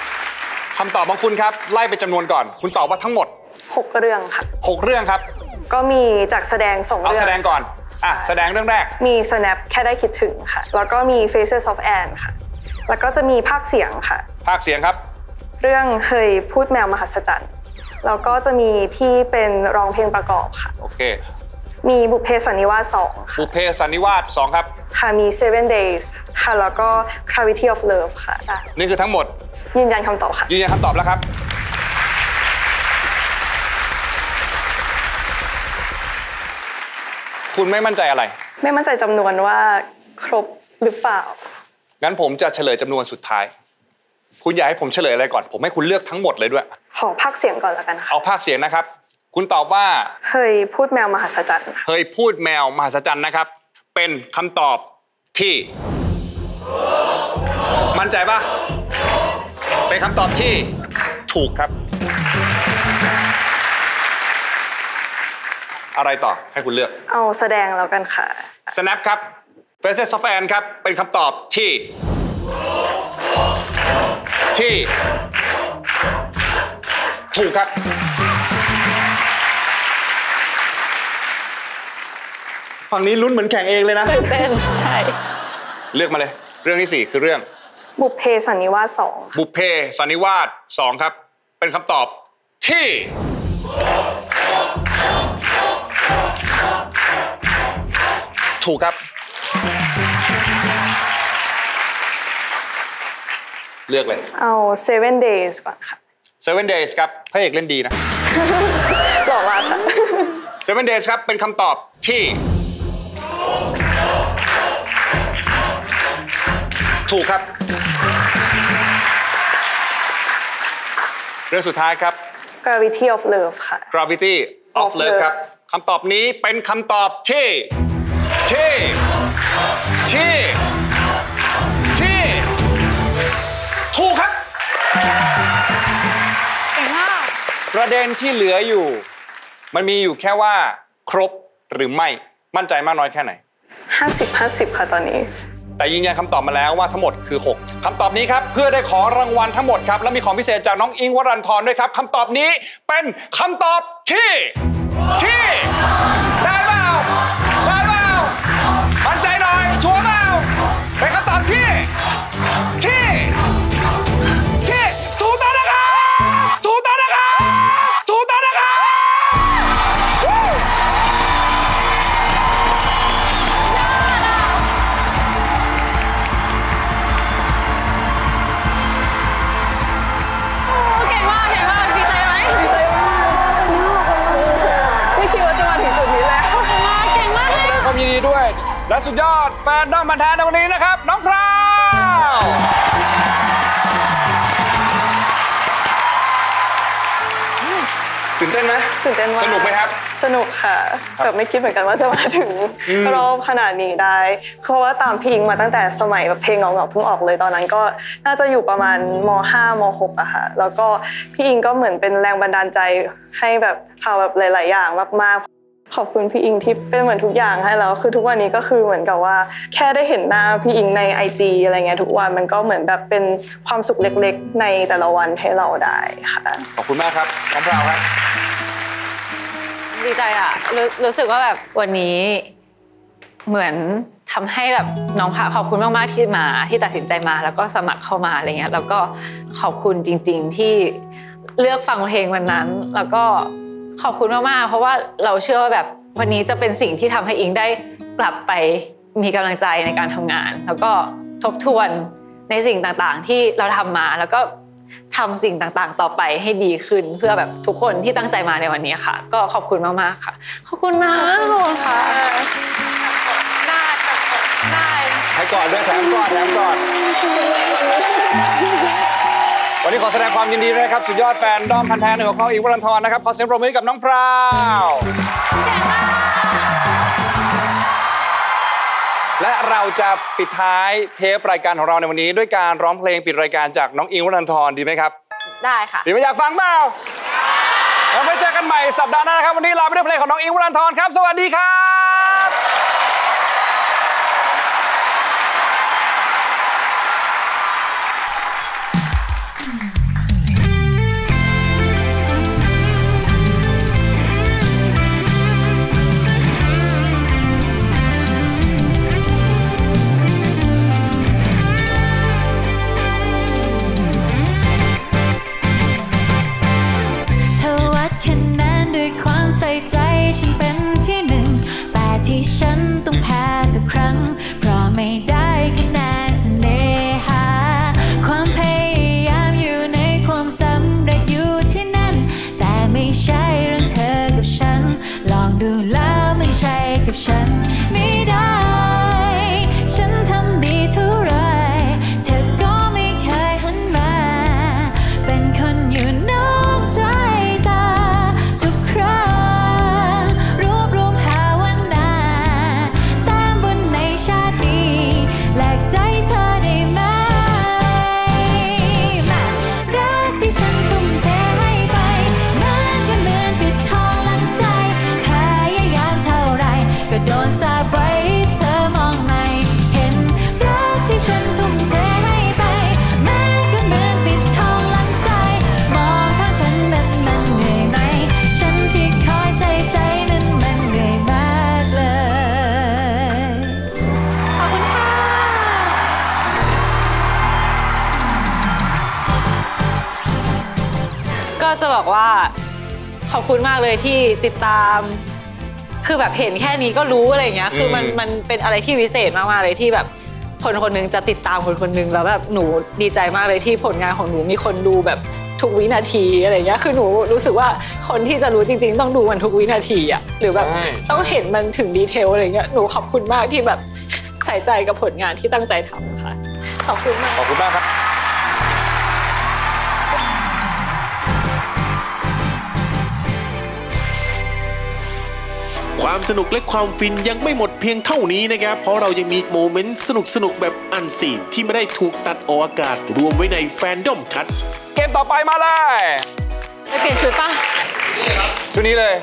คำตอบของคุณครับไล่ไปจำนวนก่อนคุณตอบว่าทั้งหมดหกเรื่องค่ะหกเรื่องครับก็มีจากแสดงสองเรื่องเอาแสดงก่อนอ่ะแสดงเรื่องแรกมี snap แค่ได้คิดถึงค่ะแล้วก็มี faces of Anne ค่ะแล้วก็จะมีภาคเสียงค่ะภาคเสียงครับเรื่องเฮยพูดแมวมหัศจรรย์แล้วก็จะมีที่เป็นร้องเพลงประกอบค่ะโอเคมีบุพเพสันนิวาสสองบุพเพสันนิวาสสองครับค่ะมี seven days ค่ะแล้วก็ gravity of love ค่ะนี่คือทั้งหมดยืนยันคำตอบค่ะยืนยันคำตอบแล้วครับคุณไม่มั่นใจอะไรไม่มั่นใจจำนวนว่าครบหรือเปล่างั้นผมจะเฉลยจำนวนสุดท้ายคุณอยากให้ผมเฉลยอะไรก่อนผมให้คุณเลือกทั้งหมดเลยด้วยขอภาคเสียงก่อนแล้วกันค่ะเอาภาคเสียงนะครับคุณตอบว่าเฮยพูดแมวมหัศจรรย์เฮยพูดแมวมหัศจรรย์นะครับเป็นคำตอบที่มั่นใจป่ะเป็นคำตอบที่ถูกครับอะไรต่อให้คุณเลือกเอาแสดงแล้วกันค่ะ snap ครับ faces of Anne ครับเป็นคำตอบที่ที่ถูกครับฝั่งนี้ลุ้นเหมือนแข่งเองเลยนะตื่นเต้นใช่เลือกมาเลยเรื่องที่สี่คือเรื่องบุพเพสันนิวาสสองบุพเพสันนิวาสสองครับเป็นคำตอบที่ถูกครับเลือกเลยเอา seven days ก่อนค่ะ seven days ครับพระเอกเล่นดีนะหล่อมากค่ะ seven days ครับเป็นคำตอบที่ถูกครับเรื่องสุดท้ายครับ gravity of love ค่ะ gravity of love ครับคำตอบนี้เป็นคำตอบที่ที่ที่ที่ถูกครับเก่งมากประเด็นที่เหลืออยู่มันมีอยู่แค่ว่าครบหรือไม่มั่นใจมากน้อยแค่ไหนห้าสิบ ห้าสิบค่ะตอนนี้แต่ยืนยันคำตอบมาแล้วว่าทั้งหมดคือหกคำตอบนี้ครับเพื่อได้ขอรางวัลทั้งหมดครับและมีของพิเศษจากน้องอิงค์วรันธรด้วยครับคำตอบนี้เป็นคำตอบที่ที่ได้เปล่าได้เปล่ามั่นใจหน่อยชัวร์เปล่าเป็นคำตอบที่ที่ที่ถูกต้องนะครับถูกต้องนะครับถูกต้องนะครับเก่งมากเก่งมากดีใจไหมดีใจมากไม่คิดว่าจะมาถึงจุดนี้แล้วเก่งมากเก่งมากขอแสดงความยินดีด้วยและสุดยอดแฟนด้อมพันธุ์แท้ในวันนี้นะครับน้องพราวตื่นเต้นไหมตื่นเต้นมากสนุกไหมครับสนุกค่ะแบบไม่คิดเหมือนกันว่าจะมาถึงรอบขนาดนี้ได้เพราะว่าตามพี่อิงมาตั้งแต่สมัยแบบเพลงเงาๆเพิ่งออกเลยตอนนั้นก็น่าจะอยู่ประมาณม.ห้า ม.หก อะค่ะแล้วก็พี่อิงก็เหมือนเป็นแรงบันดาลใจให้แบบทำแบบหลายๆอย่างมากๆขอบคุณพี่อิงที่เป็นเหมือนทุกอย่างให้แล้วคือทุกวันนี้ก็คือเหมือนกับว่าแค่ได้เห็นหน้าพี่อิงใน ไอ จี อะไรเงี้ยทุกวันมันก็เหมือนแบบเป็นความสุขเล็กๆในแต่ละวันให้เราได้ค่ะขอบคุณมากครับน้องพราวครับดีใจอ่ะรู้รู้สึกว่าแบบวันนี้เหมือนทำให้แบบน้องพระขอบคุณมากๆที่มาที่ตัดสินใจมาแล้วก็สมัครเข้ามาอะไรเงี้ยแล้วก็ขอบคุณจริงๆที่เลือกฟังเพลงวันนั้นแล้วก็ขอบคุณมากๆเพราะว่าเราเชื่อว่าแบบวันนี้จะเป็นสิ่งที่ทำให้อิงได้กลับไปมีกำลังใจในการทำงานแล้วก็ทบทวนในสิ่งต่างๆที่เราทำมาแล้วก็ทำสิ่งต่างๆต่อไปให้ดีขึ้นเพื่อแบบทุกคนที่ตั้งใจมาในวันนี้ค่ะก็ขอบคุณมากๆค่ะขอบคุณนะขอบคุณค่ะได้ได้ให้กอดด้วยแถมกอดแถมกอดวันนี้ขอแสดงความยินดีด้วยครับสุดยอดแฟนด้อมพันธุ์แท้ในหัวข้ออิงค์วรันธรนะครับขอเสียงปรบมือกับน้องพราวและเราจะปิดท้ายเทปรายการของเราในวันนี้ด้วยการร้องเพลงปิดรายการจากน้องอิงค์วรันธรดีไหมครับได้ค่ะดีไหมอยากฟังเปล่าเราไปเจอกันใหม่สัปดาห์หน้านะครับวันนี้ลาไปด้วยเพลงของน้องอิงค์วรันธรครับสวัสดีครับใส่ใจฉันเป็นที่หนึ่งแต่ที่ฉันต้องแพ้ทุกครั้งเพราะไม่ได้คะแนนเสน่หาความพยายามอยู่ในความสำเร็จอยู่ที่นั่นแต่ไม่ใช่เรื่องเธอกับฉันลองดูแล้วไม่ใช่กับฉันไม่ได้ฉันทำดีเท่าไรเธอก็ไม่เคยหันมาเป็นคนอยู่นอกสายตาทุกครั้งรวบรวมภาวนาตามบุญในชาตินี้แลกใจเธอได้ไหมรักที่ฉันทุ่มเทให้ไปมันก็เหมือนปิดทองหลังใจพยายามเท่าไรก็โดนสาปไว้เธอมองไม่เห็นรักที่ฉันทุ่มเทให้ไปมันก็เหมือนปิดทองหลังใจมองข้างฉันนั้นมันเหนื่อยไหมฉันที่คอยใส่ใจนั้นมันเหนื่อยมากเลยขอบคุณค่ะก็จะบอกว่าขอบคุณมากเลยที่ติดตามคือแบบเห็นแค่นี้ก็รู้อะไรอย่างเงี้ยคือมันมันเป็นอะไรที่วิเศษมากๆเลยที่แบบคนคนหนึงจะติดตามคนคนหนึงแล้วแบบหนูดีใจมากเลยที่ผลงานของหนูมีคนดูแบบทุกวินาทีอะไรอย่างเงี้ยคือหนูรู้สึกว่าคนที่จะรู้จริงๆต้องดูมันทุกวินาทีอ่ะหรือแบบต้องเห็นมันถึงดีเทลอะไรเงี้ยหนูขอบคุณมากที่แบบใส่ใจกับผลงานที่ตั้งใจทำค่ะขอบคุณมากขอบคุณมากครับความสนุกและความฟินยังไม่หมดเพียงเท่านี้นะครับเพราะเรายังมีโมเมนต์สนุกๆแบบอันซีนที่ไม่ได้ถูกตัดออกอากาศรวมไว้ในแฟนดอมคัทเกมต่อไปมาเลยไปเปลี่ยนชุดป่ะชุดนี้เลย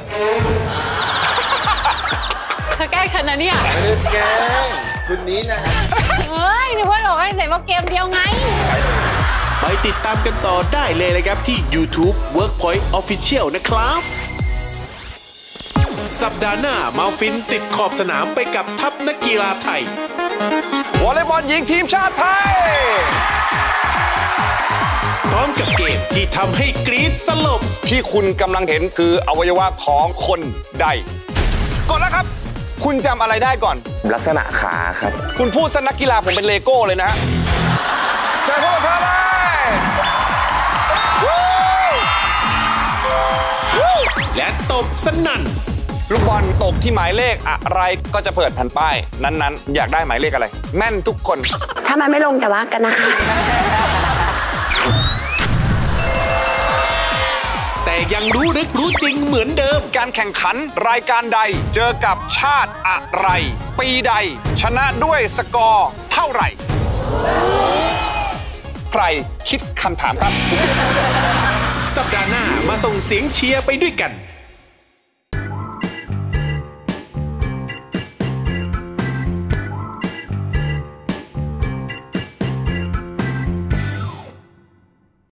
เธอแกล้งฉันนะเนี่ยไม่ได้แกล้งชุดนี้นะเฮ้ยนึกว่าหรอกไอ้ไหนว่าเกมเดียวไงไปติดตามกันต่อได้เลยนะครับที่ YouTube Workpoint Official นะครับสัปดาห์หน้ามาฟินติดขอบสนามไปกับทัพนักกีฬาไทยวอลเลย์บอลหญิงทีมชาติไทยพร้อมกับเกมที่ทำให้กรี๊ดสลบที่คุณกำลังเห็นคืออวัยวะของคนใดกดแล้วครับคุณจำอะไรได้ก่อนลักษณะขาครับคุณพูดซะนักกีฬาผมเป็นเลโก้เลยนะฮะใจพวกเธอเลยและตบสนั่นลูกบอลตกที่หมายเลขอะไรก็จะเปิดแผ่นป้ายนั้นๆอยากได้หมายเลขอะไรแม่นทุกคนถ้ามันไม่ลงแต่ว่ากันนะคะแต่ยังรู้ลึกรู้จริงเหมือนเดิมการแข่งขันรายการใดเจอกับชาติอะไรปีใดชนะด้วยสกอร์เท่าไหร่ใครคิดคำถามครับสัปดาห์หน้ามาส่งเสียงเชียร์ไปด้วยกัน